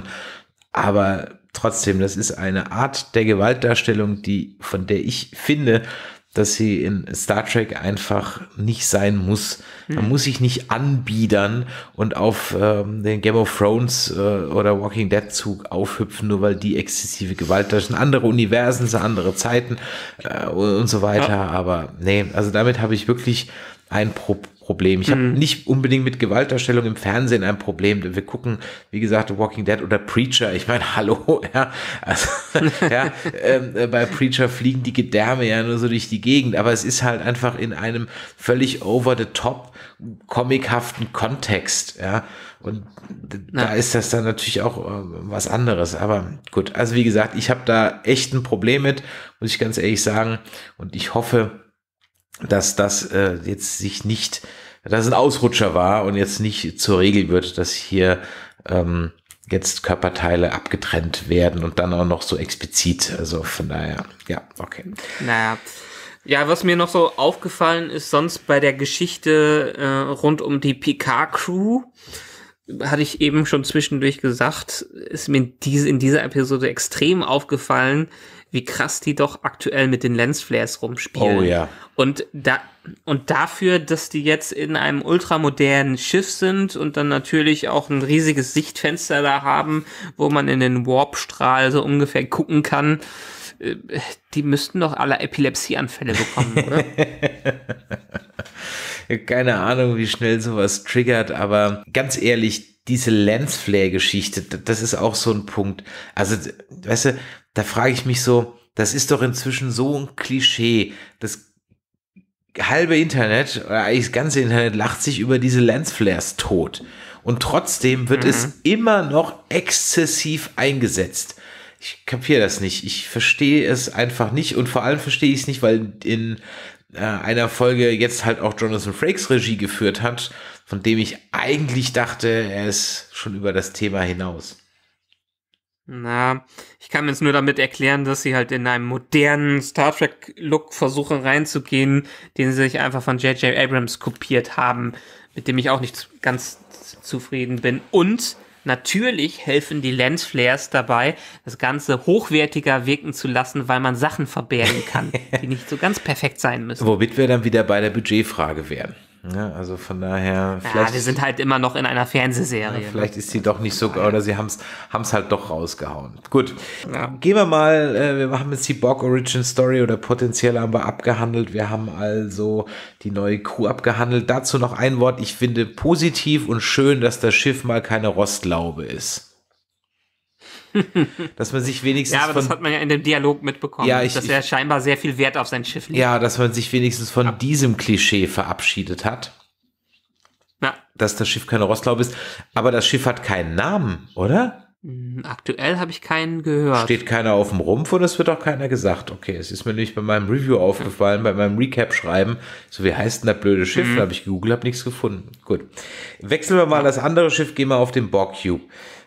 aber trotzdem, das ist eine Art der Gewaltdarstellung, die, von der ich finde, dass sie in Star Trek einfach nicht sein muss. Man hm. muss sich nicht anbiedern und auf ähm, den Game of Thrones äh, oder Walking Dead Zug aufhüpfen, nur weil die exzessive Gewalt, das sind andere Universen, das sind andere Zeiten äh, und so weiter. Ja. Aber nee, also damit habe ich wirklich ein Pro- Problem. Ich habe mhm. nicht unbedingt mit Gewaltdarstellung im Fernsehen ein Problem. Wir gucken, wie gesagt, Walking Dead oder Preacher. Ich meine, hallo, ja, also, ja, äh, bei Preacher fliegen die Gedärme ja nur so durch die Gegend, aber es ist halt einfach in einem völlig over the top comichaften Kontext, ja, und d- ja. da ist das dann natürlich auch äh, was anderes, aber gut, also wie gesagt, ich habe da echt ein Problem mit, muss ich ganz ehrlich sagen, und ich hoffe, dass das äh, jetzt sich nicht, dass es ein Ausrutscher war und jetzt nicht zur Regel wird, dass hier ähm, jetzt Körperteile abgetrennt werden und dann auch noch so explizit. Also von daher, ja, okay. Naja. Ja, was mir noch so aufgefallen ist, sonst bei der Geschichte äh, rund um die Picard-Crew, hatte ich eben schon zwischendurch gesagt, ist mir diese, in dieser Episode extrem aufgefallen, wie krass die doch aktuell mit den Lensflares rumspielen. Oh ja. Und da, und dafür, dass die jetzt in einem ultramodernen Schiff sind und dann natürlich auch ein riesiges Sichtfenster da haben, wo man in den Warpstrahl so ungefähr gucken kann, die müssten doch alle Epilepsieanfälle bekommen, oder? Keine Ahnung, wie schnell sowas triggert, aber ganz ehrlich, diese Lensflare-Geschichte, das ist auch so ein Punkt. Also, weißt du, da frage ich mich so, das ist doch inzwischen so ein Klischee. Das halbe Internet, oder eigentlich das ganze Internet, lacht sich über diese Lensflares tot. Und trotzdem wird mhm. es immer noch exzessiv eingesetzt. Ich kapiere das nicht. Ich verstehe es einfach nicht. Und vor allem verstehe ich es nicht, weil in äh, einer Folge jetzt halt auch Jonathan Frakes Regie geführt hat, von dem ich eigentlich dachte, er ist schon über das Thema hinaus. Na, ich kann mir jetzt nur damit erklären, dass sie halt in einem modernen Star Trek-Look versuchen reinzugehen, den sie sich einfach von J J Abrams kopiert haben, mit dem ich auch nicht ganz zufrieden bin. Und natürlich helfen die Lensflares dabei, das Ganze hochwertiger wirken zu lassen, weil man Sachen verbergen kann, die nicht so ganz perfekt sein müssen. Womit wir dann wieder bei der Budgetfrage wären. Ja, also von daher, Ja, vielleicht, wir sind halt immer noch in einer Fernsehserie. ja, vielleicht ist sie doch nicht so, oder sie haben es halt doch rausgehauen. Gut, Ja. gehen wir mal, äh, wir haben jetzt die Borg Origin Story oder potenziell haben wir abgehandelt. Wir haben also die neue Crew abgehandelt. Dazu noch ein Wort, ich finde positiv und schön, dass das Schiff mal keine Rostlaube ist. Dass man sich wenigstens Ja, aber von, das hat man ja in dem Dialog mitbekommen, Ja, ich- dass er scheinbar sehr viel Wert auf sein Schiff legt. ja, dass man sich wenigstens von diesem Klischee verabschiedet hat, Ja. dass das Schiff keine Rostlaube ist. Aber das Schiff hat keinen Namen, oder? Hm, Aktuell habe ich keinen gehört. Steht keiner auf dem Rumpf und es wird auch keiner gesagt. Okay, es ist mir nämlich bei meinem Review aufgefallen, bei meinem Recap-Schreiben, so wie heißt denn das blöde Schiff? Da habe ich gegoogelt, habe nichts gefunden. Gut. Wechseln wir mal das andere Schiff, gehen wir auf den Borg Cube.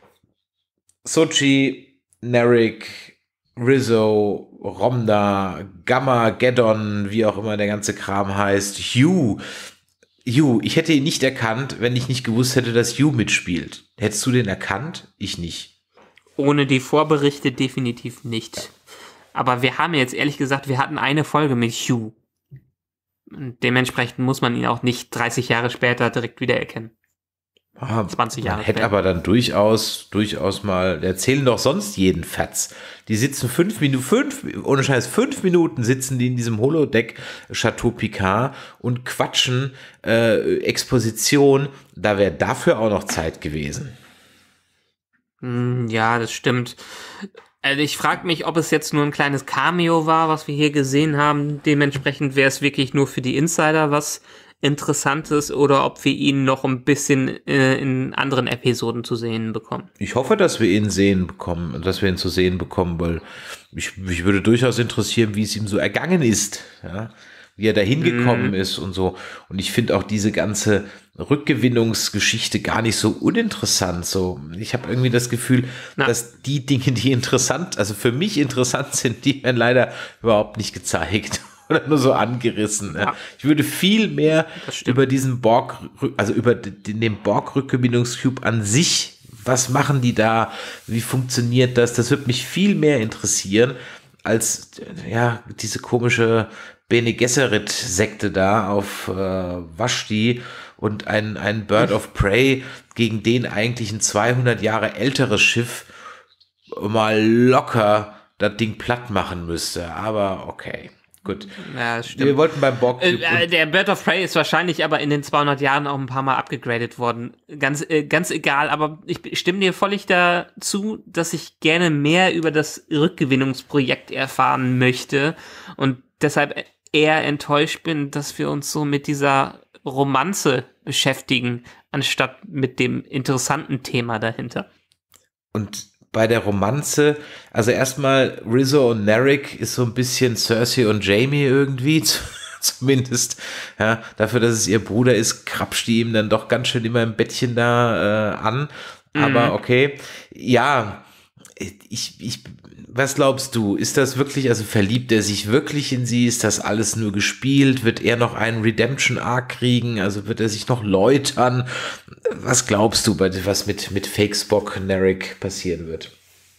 Sochi, Narek, Rizzo, Romda, Gamma, Geddon, wie auch immer der ganze Kram heißt, Hugh. Hugh, ich hätte ihn nicht erkannt, wenn ich nicht gewusst hätte, dass Hugh mitspielt. Hättest du den erkannt? Ich nicht. Ohne die Vorberichte definitiv nicht. Aber wir haben jetzt ehrlich gesagt, wir hatten eine Folge mit Hugh. Und dementsprechend muss man ihn auch nicht dreißig Jahre später direkt wiedererkennen. Ah, zwanzig Jahre man hätte später. aber dann durchaus, durchaus mal, erzählen doch sonst jeden Fatz. Die sitzen fünf Minuten, fünf, ohne Scheiß, fünf Minuten sitzen die in diesem Holodeck Chateau Picard und quatschen äh, Exposition. Da wäre dafür auch noch Zeit gewesen. Hm, Ja, das stimmt. Also ich frage mich, ob es jetzt nur ein kleines Cameo war, was wir hier gesehen haben. Dementsprechend wäre es wirklich nur für die Insider was Interessantes oder ob wir ihn noch ein bisschen äh, in anderen Episoden zu sehen bekommen. Ich hoffe, dass wir ihn sehen bekommen, dass wir ihn zu sehen bekommen, weil mich, mich würde durchaus interessieren, wie es ihm so ergangen ist, ja, wie er da hingekommen ist und so. Und ich finde auch diese ganze Rückgewinnungsgeschichte gar nicht so uninteressant. So, ich habe irgendwie das Gefühl, Na. dass die Dinge, die interessant, also für mich interessant sind, die werden leider überhaupt nicht gezeigt. Oder nur so angerissen. Ne? Ja. Ich würde viel mehr Das stimmt. über diesen Borg, also über den, den Borg-Rückgewinnungscube an sich, was machen die da, wie funktioniert das, das würde mich viel mehr interessieren, als ja diese komische Bene Gesserit-Sekte da auf äh, Vashti und ein, ein Bird of Prey, gegen den eigentlich ein zweihundert Jahre älteres Schiff mal locker das Ding platt machen müsste. Aber okay. Gut. Ja, das stimmt. Wir wollten beim Borg. Äh, äh, der Bird of Prey ist wahrscheinlich aber in den zweihundert Jahren auch ein paar Mal abgegradet worden. Ganz, äh, ganz egal, aber ich stimme dir völlig dazu, dass ich gerne mehr über das Rückgewinnungsprojekt erfahren möchte und deshalb eher enttäuscht bin, dass wir uns so mit dieser Romanze beschäftigen, anstatt mit dem interessanten Thema dahinter. Und bei der Romanze, also erstmal Rizzo und Narek ist so ein bisschen Cersei und Jaime irgendwie, zumindest, ja, dafür, dass es ihr Bruder ist, krapscht die ihm dann doch ganz schön immer im Bettchen da äh, an, aber okay, ja, ich, ich, was glaubst du, ist das wirklich, also verliebt er sich wirklich in sie, ist das alles nur gespielt, wird er noch einen Redemption-Arc kriegen, also wird er sich noch läutern, was glaubst du, was mit, mit Fake Spock Narek passieren wird?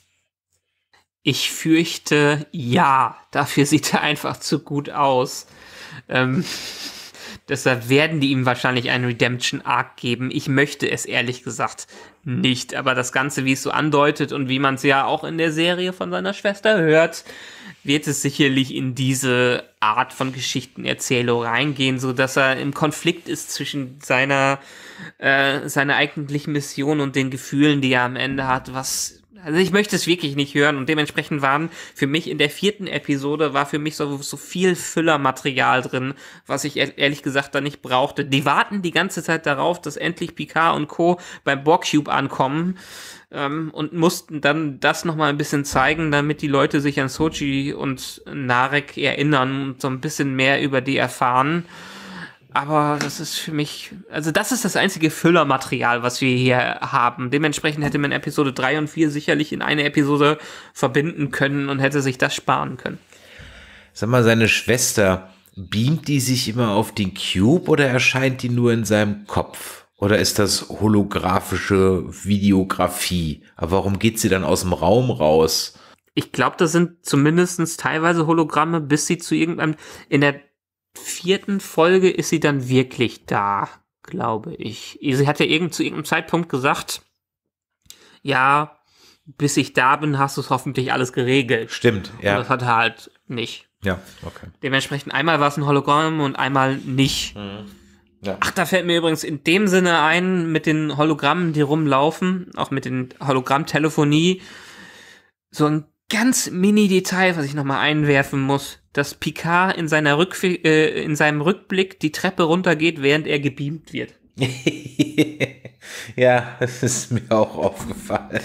Ich fürchte, ja, dafür sieht er einfach zu gut aus. Ähm, deshalb werden die ihm wahrscheinlich einen Redemption-Arc geben. Ich möchte es ehrlich gesagt nicht, aber das Ganze, wie es so andeutet und wie man es ja auch in der Serie von seiner Schwester hört, wird es sicherlich in diese Art von Geschichtenerzählung reingehen, so dass er im Konflikt ist zwischen seiner, äh, seiner eigentlichen Mission und den Gefühlen, die er am Ende hat, was... Also ich möchte es wirklich nicht hören und dementsprechend waren für mich in der vierten Episode war für mich so, so viel Füllermaterial drin, was ich ehrlich gesagt da nicht brauchte. Die warten die ganze Zeit darauf, dass endlich Picard und Co. beim Borg-Cube ankommen ähm, und mussten dann das nochmal ein bisschen zeigen, damit die Leute sich an Sochi und Narek erinnern und so ein bisschen mehr über die erfahren. Aber das ist für mich, also das ist das einzige Füllermaterial, was wir hier haben. Dementsprechend hätte man Episode drei und vier sicherlich in eine Episode verbinden können und hätte sich das sparen können. Sag mal, seine Schwester, beamt die sich immer auf den Cube oder erscheint die nur in seinem Kopf? Oder ist das holographische Videografie? Aber warum geht sie dann aus dem Raum raus? Ich glaube, das sind zumindest teilweise Hologramme, bis sie zu irgendeinem, in der vierten Folge ist sie dann wirklich da, glaube ich. Sie hat ja irgend, zu irgendeinem Zeitpunkt gesagt, ja, bis ich da bin, hast du es hoffentlich alles geregelt. Stimmt, ja. Und das hat er halt nicht. Ja, okay. Dementsprechend einmal war es ein Hologramm und einmal nicht. Mhm. Ja. Ach, da fällt mir übrigens in dem Sinne ein, mit den Hologrammen, die rumlaufen, auch mit den Hologrammtelefonie, so ein ganz Mini-Detail, was ich nochmal einwerfen muss, dass Picard in seiner Rück äh, in seinem Rückblick die Treppe runtergeht, während er gebeamt wird. Ja, das ist mir auch aufgefallen.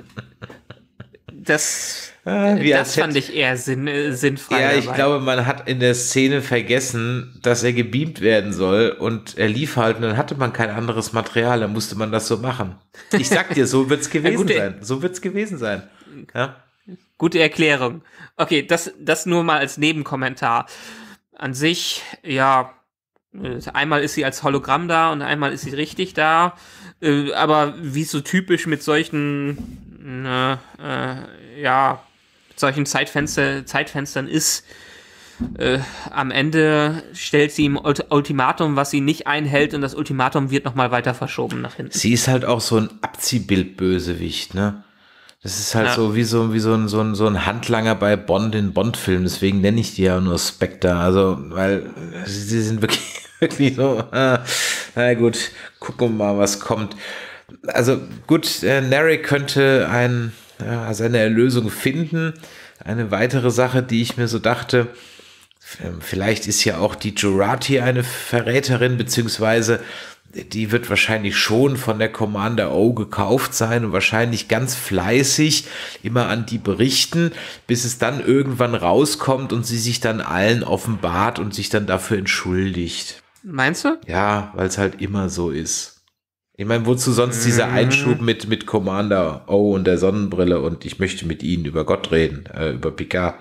Das, Ah, wie das als fand ich eher sinn, äh, sinnfrei. Ja, ich dabei. glaube, man hat in der Szene vergessen, dass er gebeamt werden soll und er lief halt und dann hatte man kein anderes Material, dann musste man das so machen. Ich sag dir, so wird's gewesen gute- sein. So wird's gewesen sein. Ja. Gute Erklärung. Okay, das, das nur mal als Nebenkommentar. An sich, ja, äh, einmal ist sie als Hologramm da und einmal ist sie richtig da. Äh, aber wie es so typisch mit solchen, äh, äh, ja, mit solchen Zeitfenster, Zeitfenstern ist, äh, am Ende stellt sie ihm Ult- Ultimatum, was sie nicht einhält, und das Ultimatum wird nochmal weiter verschoben nach hinten. Sie ist halt auch so ein Abziehbild-Bösewicht, ne? Das ist halt Ja. so wie so wie so ein, so ein so ein Handlanger bei Bond in Bond-Filmen, deswegen nenne ich die ja nur Spectre, also weil sie sind wirklich wirklich so, ah, na gut, gucken wir mal, was kommt. Also gut, äh, Narek könnte ein, ja, seine Erlösung finden. Eine weitere Sache, die ich mir so dachte, ähm, vielleicht ist ja auch die Jurati eine Verräterin, beziehungsweise die wird wahrscheinlich schon von der Commander O gekauft sein und wahrscheinlich ganz fleißig immer an die berichten, bis es dann irgendwann rauskommt und sie sich dann allen offenbart und sich dann dafür entschuldigt. Meinst du? Ja, weil es halt immer so ist. Ich meine, wozu sonst dieser Einschub mit, mit Commander O und der Sonnenbrille und ich möchte mit Ihnen über Gott reden, äh, über Picard.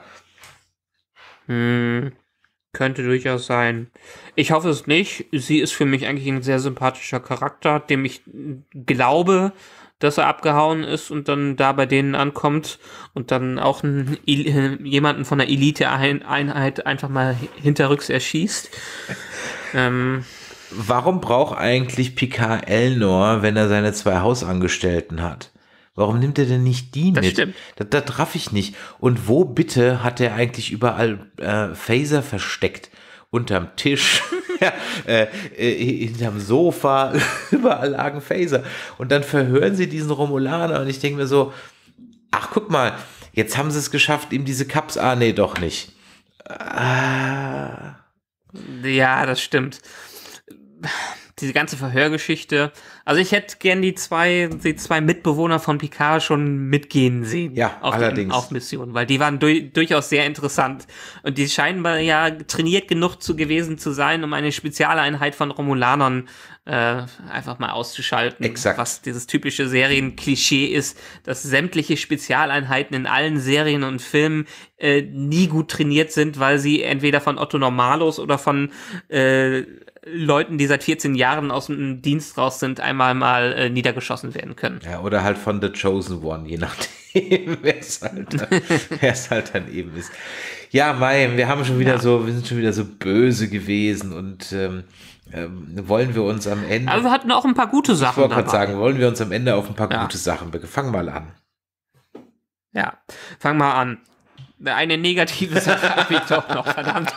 Hm, könnte durchaus sein. Ich hoffe es nicht. Sie ist für mich eigentlich ein sehr sympathischer Charakter, dem ich glaube, dass er abgehauen ist und dann da bei denen ankommt und dann auch einen, El- jemanden von der Elite-Einheit einfach mal hinterrücks erschießt. ähm, Warum braucht eigentlich Picard Elnor, wenn er seine zwei Hausangestellten hat? Warum nimmt er denn nicht die Das mit? stimmt. Das, das raff ich nicht. Und wo bitte hat er eigentlich überall äh, Phaser versteckt? Unterm Tisch, ja, äh, äh, hinterm Sofa, überall lagen Phaser. Und dann verhören sie diesen Romulaner und ich denke mir so, ach guck mal, jetzt haben sie es geschafft, ihm diese Cups, ah nee, doch nicht. Ah. ja, das stimmt. Diese ganze Verhörgeschichte. Also ich hätte gern die zwei, die zwei Mitbewohner von Picard schon mitgehen sehen. Ja, auf allerdings. Den, auf Mission, weil die waren du, durchaus sehr interessant. Und die scheinen ja trainiert genug zu gewesen zu sein, um eine Spezialeinheit von Romulanern äh, einfach mal auszuschalten. Exakt. Was dieses typische Serienklischee ist, dass sämtliche Spezialeinheiten in allen Serien und Filmen äh, nie gut trainiert sind, weil sie entweder von Otto Normalos oder von äh, Leuten, die seit vierzehn Jahren aus dem Dienst raus sind, einmal mal äh, niedergeschossen werden können. Ja, oder halt von The Chosen One, je nachdem, wer es halt, wer es halt dann eben ist. Ja, Mai, wir haben schon wieder Ja. so, wir sind schon wieder so böse gewesen und ähm, ähm, wollen wir uns am Ende, Aber wir hatten auch ein paar gute ich Sachen wollte gerade dabei. sagen, wollen wir uns am Ende auf ein paar Ja. gute Sachen be- fang mal an. Ja, fang mal an. Eine negative Sache habe ich doch noch, verdammt.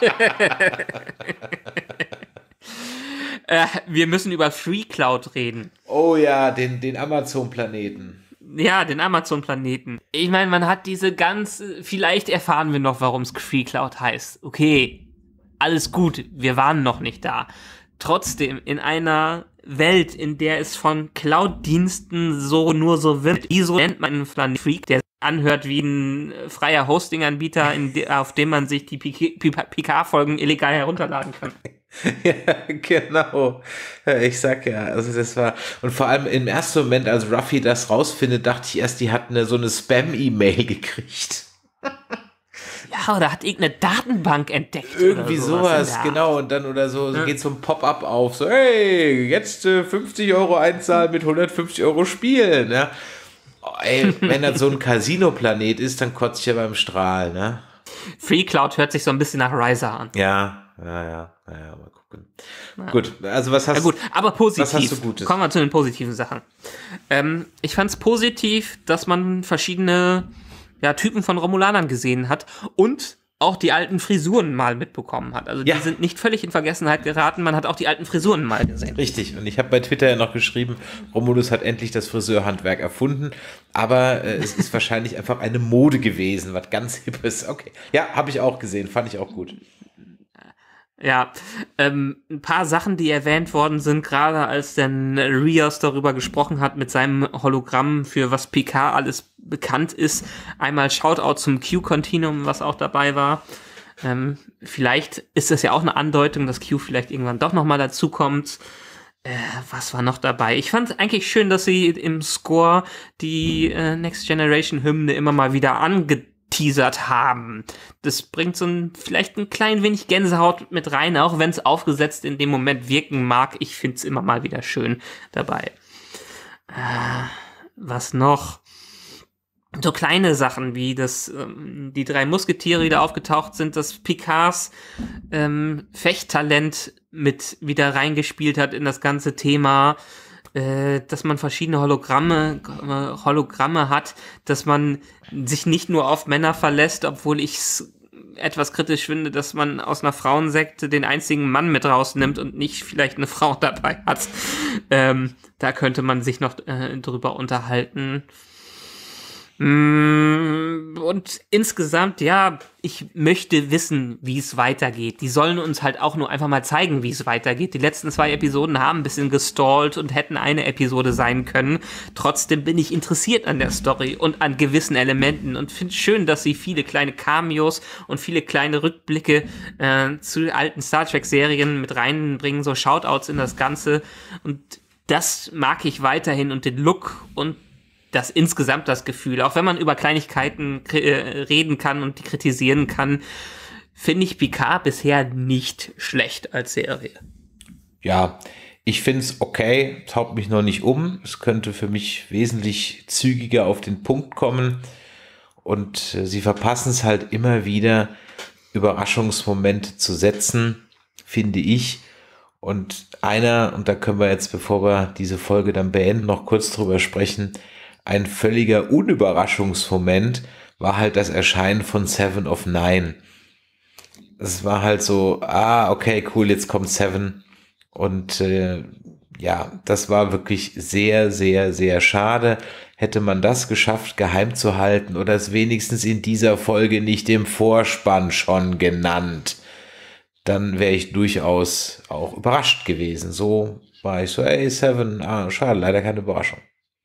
äh, wir müssen über FreeCloud reden. Oh ja, den, den Amazon-Planeten. Ja, den Amazon-Planeten. Ich meine, man hat diese ganz, vielleicht erfahren wir noch, warum es FreeCloud heißt. Okay, alles gut, wir waren noch nicht da. Trotzdem, in einer Welt, in der es von Cloud-Diensten so nur so wird, wieso nennt man einen Planet Freak, der anhört wie ein freier Hosting-Anbieter, in de- auf dem man sich die Picard-Folgen illegal herunterladen kann. Ja, genau. Ja, ich sag ja, also das war, und vor allem im ersten Moment, als Ruffy das rausfindet, dachte ich erst, die hat eine, so eine Spam-E-Mail gekriegt. Ja, oder hat irgendeine Datenbank entdeckt. Irgendwie oder sowas, in der Art. genau, und dann oder so, so geht so ein Pop-up auf, so, hey, jetzt äh, fünfzig Euro einzahlen mit hundertfünfzig Euro spielen, ne? Oh, ey, wenn das so ein Casino-Planet ist, dann kotze ich ja beim Strahl, ne? FreeCloud hört sich so ein bisschen nach Riser an. Ja, ja, ja, ja, mal gucken. Ja. Gut, also was hast, ja, gut, aber positiv. was hast du Gutes? Kommen wir zu den positiven Sachen. Ähm, ich fand es positiv, dass man verschiedene ja, Typen von Romulanern gesehen hat und auch die alten Frisuren mal mitbekommen hat. Also die ja. sind nicht völlig in Vergessenheit geraten, man hat auch die alten Frisuren mal gesehen. Richtig, und ich habe bei Twitter ja noch geschrieben, Romulus hat endlich das Friseurhandwerk erfunden, aber äh, es ist wahrscheinlich einfach eine Mode gewesen, was ganz Hippes. Okay, ja, habe ich auch gesehen, fand ich auch gut. Ja, ähm, ein paar Sachen, die erwähnt worden sind, gerade als dann Rios darüber gesprochen hat mit seinem Hologramm, für was Picard alles bekannt ist. Einmal Shoutout zum Q-Continuum, was auch dabei war. Ähm, vielleicht ist das ja auch eine Andeutung, dass Q vielleicht irgendwann doch nochmal dazukommt. Äh, was war noch dabei? Ich fand es eigentlich schön, dass sie im Score die äh, Next Generation Hymne immer mal wieder ange teasert haben. Das bringt so ein, vielleicht ein klein wenig Gänsehaut mit rein, auch wenn es aufgesetzt in dem Moment wirken mag. Ich finde es immer mal wieder schön dabei. Äh, was noch? So kleine Sachen wie das, ähm, die drei Musketiere, die da aufgetaucht sind, dass Picards ähm, Fechttalent mit wieder reingespielt hat in das ganze Thema, äh, dass man verschiedene Hologramme, äh, Hologramme hat, dass man sich nicht nur auf Männer verlässt, obwohl ich es etwas kritisch finde, dass man aus einer Frauensekte den einzigen Mann mit rausnimmt und nicht vielleicht eine Frau dabei hat. Ähm, da könnte man sich noch äh, drüber unterhalten. Und insgesamt, ja, ich möchte wissen, wie es weitergeht. Die sollen uns halt auch nur einfach mal zeigen, wie es weitergeht. Die letzten zwei Episoden haben ein bisschen gestallt und hätten eine Episode sein können. Trotzdem bin ich interessiert an der Story und an gewissen Elementen und finde es schön, dass sie viele kleine Cameos und viele kleine Rückblicke äh, zu alten Star Trek-Serien mit reinbringen, so Shoutouts in das Ganze. Und das mag ich weiterhin und den Look und das insgesamt das Gefühl, auch wenn man über Kleinigkeiten äh, reden kann und die kritisieren kann, finde ich Picard bisher nicht schlecht als Serie. Ja, ich finde es okay, es haut mich noch nicht um. Es könnte für mich wesentlich zügiger auf den Punkt kommen und äh, sie verpassen es halt immer wieder, Überraschungsmomente zu setzen, finde ich. Und einer, und da können wir jetzt, bevor wir diese Folge dann beenden, noch kurz drüber sprechen, ein völliger Unüberraschungsmoment war halt das Erscheinen von Seven of Nine. Es war halt so, ah, okay, cool, jetzt kommt Seven. Und äh, ja, das war wirklich sehr, sehr, sehr schade. Hätte man das geschafft, geheim zu halten oder es wenigstens in dieser Folge nicht im Vorspann schon genannt, dann wäre ich durchaus auch überrascht gewesen. So war ich so, ey, Seven, ah, schade, leider keine Überraschung.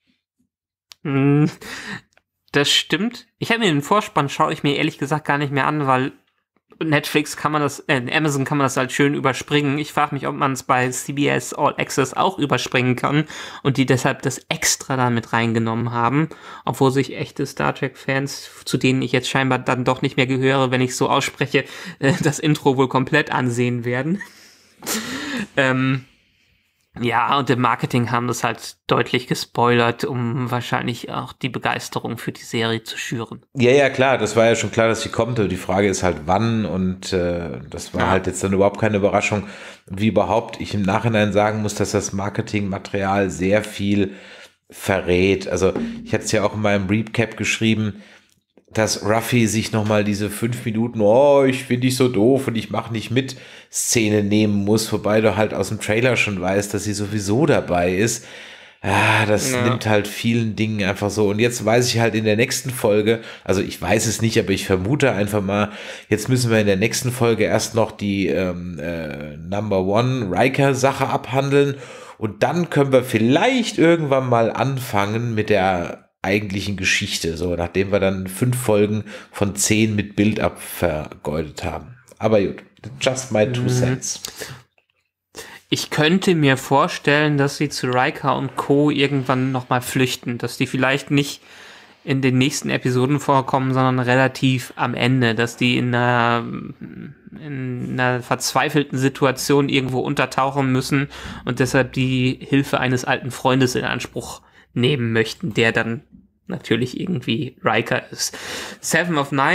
Das stimmt. Ich habe mir den Vorspann, schaue ich mir ehrlich gesagt gar nicht mehr an, weil Netflix kann man das, äh, Amazon kann man das halt schön überspringen. Ich frage mich, ob man es bei C B S All Access auch überspringen kann und die deshalb das extra da mit reingenommen haben, obwohl sich echte Star Trek-Fans, zu denen ich jetzt scheinbar dann doch nicht mehr gehöre, wenn ich so ausspreche, äh, das Intro wohl komplett ansehen werden. ähm, Ja, und im Marketing haben das halt deutlich gespoilert, um wahrscheinlich auch die Begeisterung für die Serie zu schüren. Ja, ja, klar, das war ja schon klar, dass sie kommt. Die Frage ist halt, wann, und äh, das war ja. halt jetzt dann überhaupt keine Überraschung, wie überhaupt ich im Nachhinein sagen muss, dass das Marketingmaterial sehr viel verrät. Also ich hatte es ja auch in meinem Recap geschrieben, dass Ruffy sich nochmal diese fünf Minuten, oh, ich finde dich so doof und ich mache nicht mit, Szene nehmen muss, wobei du halt aus dem Trailer schon weißt, dass sie sowieso dabei ist. Ja, das ja. nimmt halt vielen Dingen einfach so. Und jetzt weiß ich halt in der nächsten Folge, also ich weiß es nicht, aber ich vermute einfach mal, jetzt müssen wir in der nächsten Folge erst noch die ähm, äh, Number One Riker-Sache abhandeln und dann können wir vielleicht irgendwann mal anfangen mit der eigentlichen Geschichte, so nachdem wir dann fünf Folgen von zehn mit Build-up vergeudet haben. Aber gut, just my two cents. Ich könnte mir vorstellen, dass sie zu Riker und Co. irgendwann nochmal flüchten, dass die vielleicht nicht in den nächsten Episoden vorkommen, sondern relativ am Ende, dass die in einer, in einer verzweifelten Situation irgendwo untertauchen müssen und deshalb die Hilfe eines alten Freundes in Anspruch nehmen möchten, der dann natürlich irgendwie Riker ist. Seven of Nine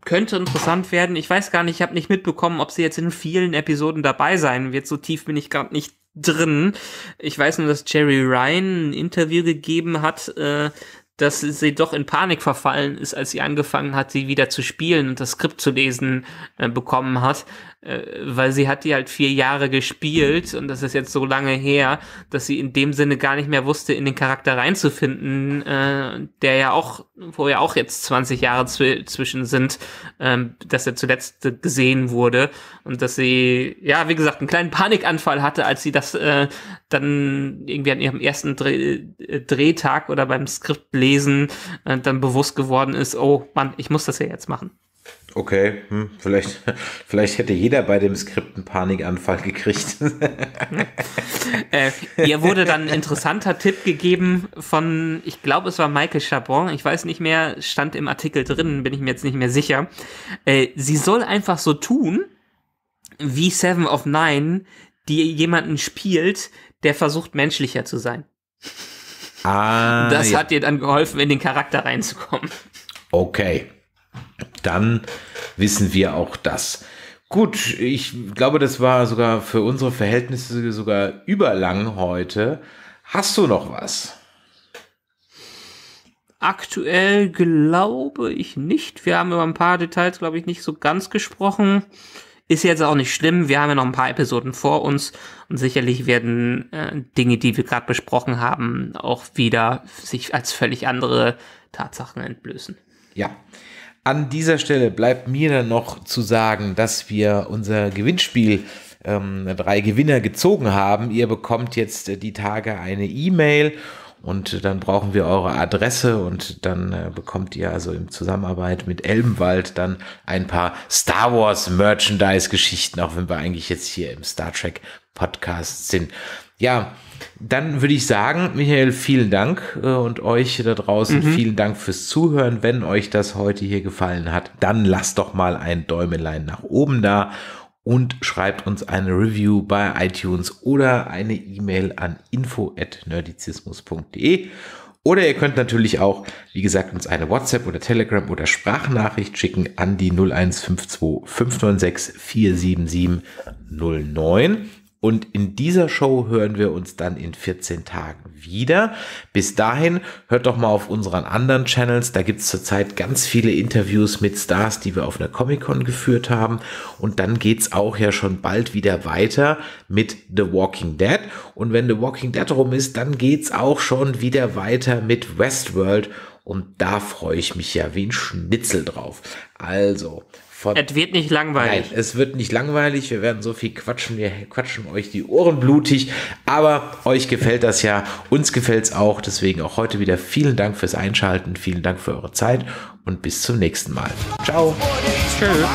könnte interessant werden. Ich weiß gar nicht, ich habe nicht mitbekommen, ob sie jetzt in vielen Episoden dabei sein wird. So tief bin ich gerade nicht drin. Ich weiß nur, dass Jerry Ryan ein Interview gegeben hat, äh, dass sie doch in Panik verfallen ist, als sie angefangen hat, sie wieder zu spielen und das Skript zu lesen äh, bekommen hat, äh, weil sie hat die halt vier Jahre gespielt und das ist jetzt so lange her, dass sie in dem Sinne gar nicht mehr wusste, in den Charakter reinzufinden, äh, der ja auch, wo ja auch jetzt zwanzig Jahre zw- zwischen sind, ähm, dass er zuletzt gesehen wurde und dass sie, ja, wie gesagt, einen kleinen Panikanfall hatte, als sie das äh, dann irgendwie an ihrem ersten Dreh- Drehtag oder beim Skript lesen äh, dann bewusst geworden ist, oh Mann, ich muss das ja jetzt machen. Okay, hm, vielleicht, vielleicht hätte jeder bei dem Skript einen Panikanfall gekriegt. äh, ihr wurde dann ein interessanter Tipp gegeben von, ich glaube, es war Michael Chabon, ich weiß nicht mehr, stand im Artikel drin, bin ich mir jetzt nicht mehr sicher. Äh, sie soll einfach so tun, wie Seven of Nine, die jemanden spielt, der versucht, menschlicher zu sein. Ah, das ja. hat ihr dann geholfen, in den Charakter reinzukommen. Okay, dann wissen wir auch das. Gut, ich glaube, das war sogar für unsere Verhältnisse sogar überlang heute. Hast du noch was? Aktuell glaube ich nicht. Wir haben über ein paar Details, glaube ich, nicht so ganz gesprochen. Ist jetzt auch nicht schlimm. Wir haben ja noch ein paar Episoden vor uns und sicherlich werden äh, Dinge, die wir gerade besprochen haben, auch wieder sich als völlig andere Tatsachen entblößen. Ja, an dieser Stelle bleibt mir dann noch zu sagen, dass wir unser Gewinnspiel ähm, drei Gewinner gezogen haben. Ihr bekommt jetzt äh, die Tage eine E-Mail und dann brauchen wir eure Adresse und dann äh, bekommt ihr also in Zusammenarbeit mit Elbenwald dann ein paar Star Wars Merchandise Geschichten, auch wenn wir eigentlich jetzt hier im Star Trek Podcast sind. Ja, dann würde ich sagen, Michael, vielen Dank äh, und euch da draußen mhm. vielen Dank fürs Zuhören. Wenn euch das heute hier gefallen hat, dann lasst doch mal ein Däumelein nach oben da und schreibt uns eine Review bei iTunes oder eine E-Mail an info at nerdizismus punkt de. Oder ihr könnt natürlich auch, wie gesagt, uns eine WhatsApp oder Telegram oder Sprachnachricht schicken an die null eins fünf zwei fünf neun sechs vier sieben sieben null neun. Und in dieser Show hören wir uns dann in vierzehn Tagen wieder. Bis dahin hört doch mal auf unseren anderen Channels. Da gibt es zurzeit ganz viele Interviews mit Stars, die wir auf einer Comic-Con geführt haben. Und dann geht's auch ja schon bald wieder weiter mit The Walking Dead. Und wenn The Walking Dead rum ist, dann geht's auch schon wieder weiter mit Westworld. Und da freue ich mich ja wie ein Schnitzel drauf. Also... Es wird nicht langweilig. Nein, es wird nicht langweilig. Wir werden so viel quatschen. Wir quatschen euch die Ohren blutig. Aber euch gefällt das ja. Uns gefällt es auch. Deswegen auch heute wieder vielen Dank fürs Einschalten. Vielen Dank für eure Zeit. Und bis zum nächsten Mal. Ciao. Tschüss.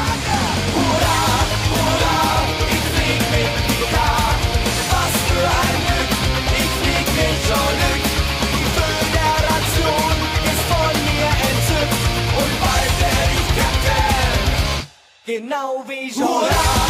Genau wie Hurra!